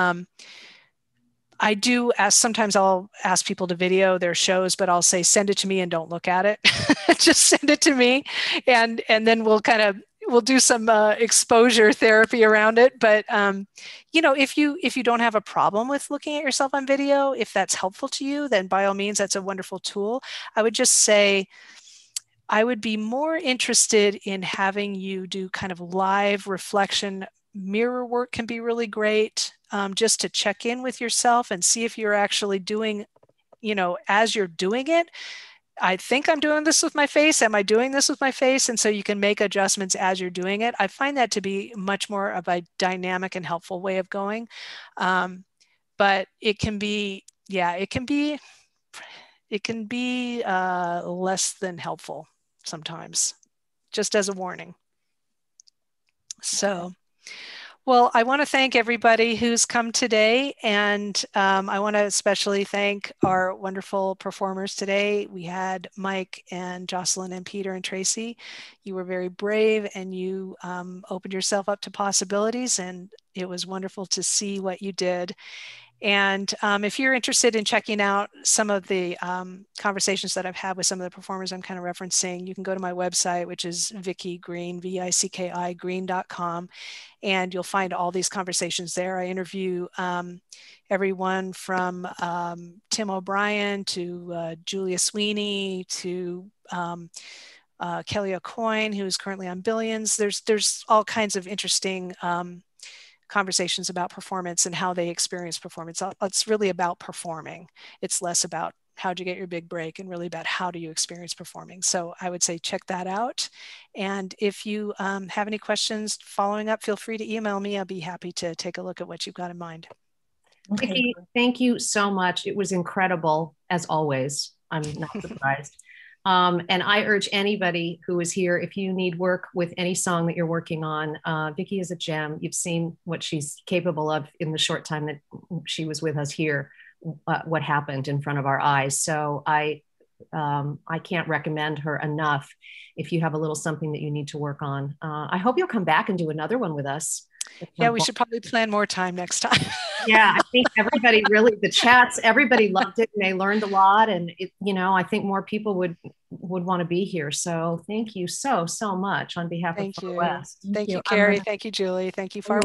I do sometimes I'll ask people to video their shows, but I'll say, send it to me and don't look at it. Just send it to me. And then we'll do some exposure therapy around it. But, if you don't have a problem with looking at yourself on video, if that's helpful to you, then by all means, that's a wonderful tool. I would just say, I would be more interested in having you do kind of live reflection. Mirror work can be really great, just to check in with yourself and see if you're actually doing, as you're doing it, I think I'm doing this with my face. Am I doing this with my face? And so you can make adjustments as you're doing it. I find that to be much more of a dynamic and helpful way of going. But it can be less than helpful sometimes, just as a warning. So, well, I want to thank everybody who's come today, and I want to especially thank our wonderful performers today. We had Mike and Jocelyn and Peter and Tracy. You were very brave, and you opened yourself up to possibilities, and it was wonderful to see what you did. And if you're interested in checking out some of the conversations that I've had with some of the performers I'm kind of referencing, you can go to my website, which is Vicki Green, VICKI Green.com, and you'll find all these conversations there. I interview everyone from Tim O'Brien to Julia Sweeney to Kelly O'Coin, who's currently on Billions. There's all kinds of interesting conversations about performance and how they experience performance. It's really about performing. It's less about how'd you get your big break and really about how do you experience performing. So I would say check that out. And if you have any questions following up, feel free to email me. I'll be happy to take a look at what you've got in mind. Okay. Vicki, thank you so much. It was incredible, as always. I'm not surprised. And I urge anybody who is here, if you need work with any song that you're working on, Vicki is a gem. You've seen what she's capable of in the short time that she was with us here, what happened in front of our eyes. So I can't recommend her enough if you have a little something that you need to work on. I hope you'll come back and do another one with us. Yeah, we should probably plan more time next time. Yeah, I think everybody really, the chats, everybody loved it and they learned a lot. And, I think more people would want to be here. So thank you so much on behalf of Far West. Thank you, Carrie. Thank you, Julie. Thank you, Far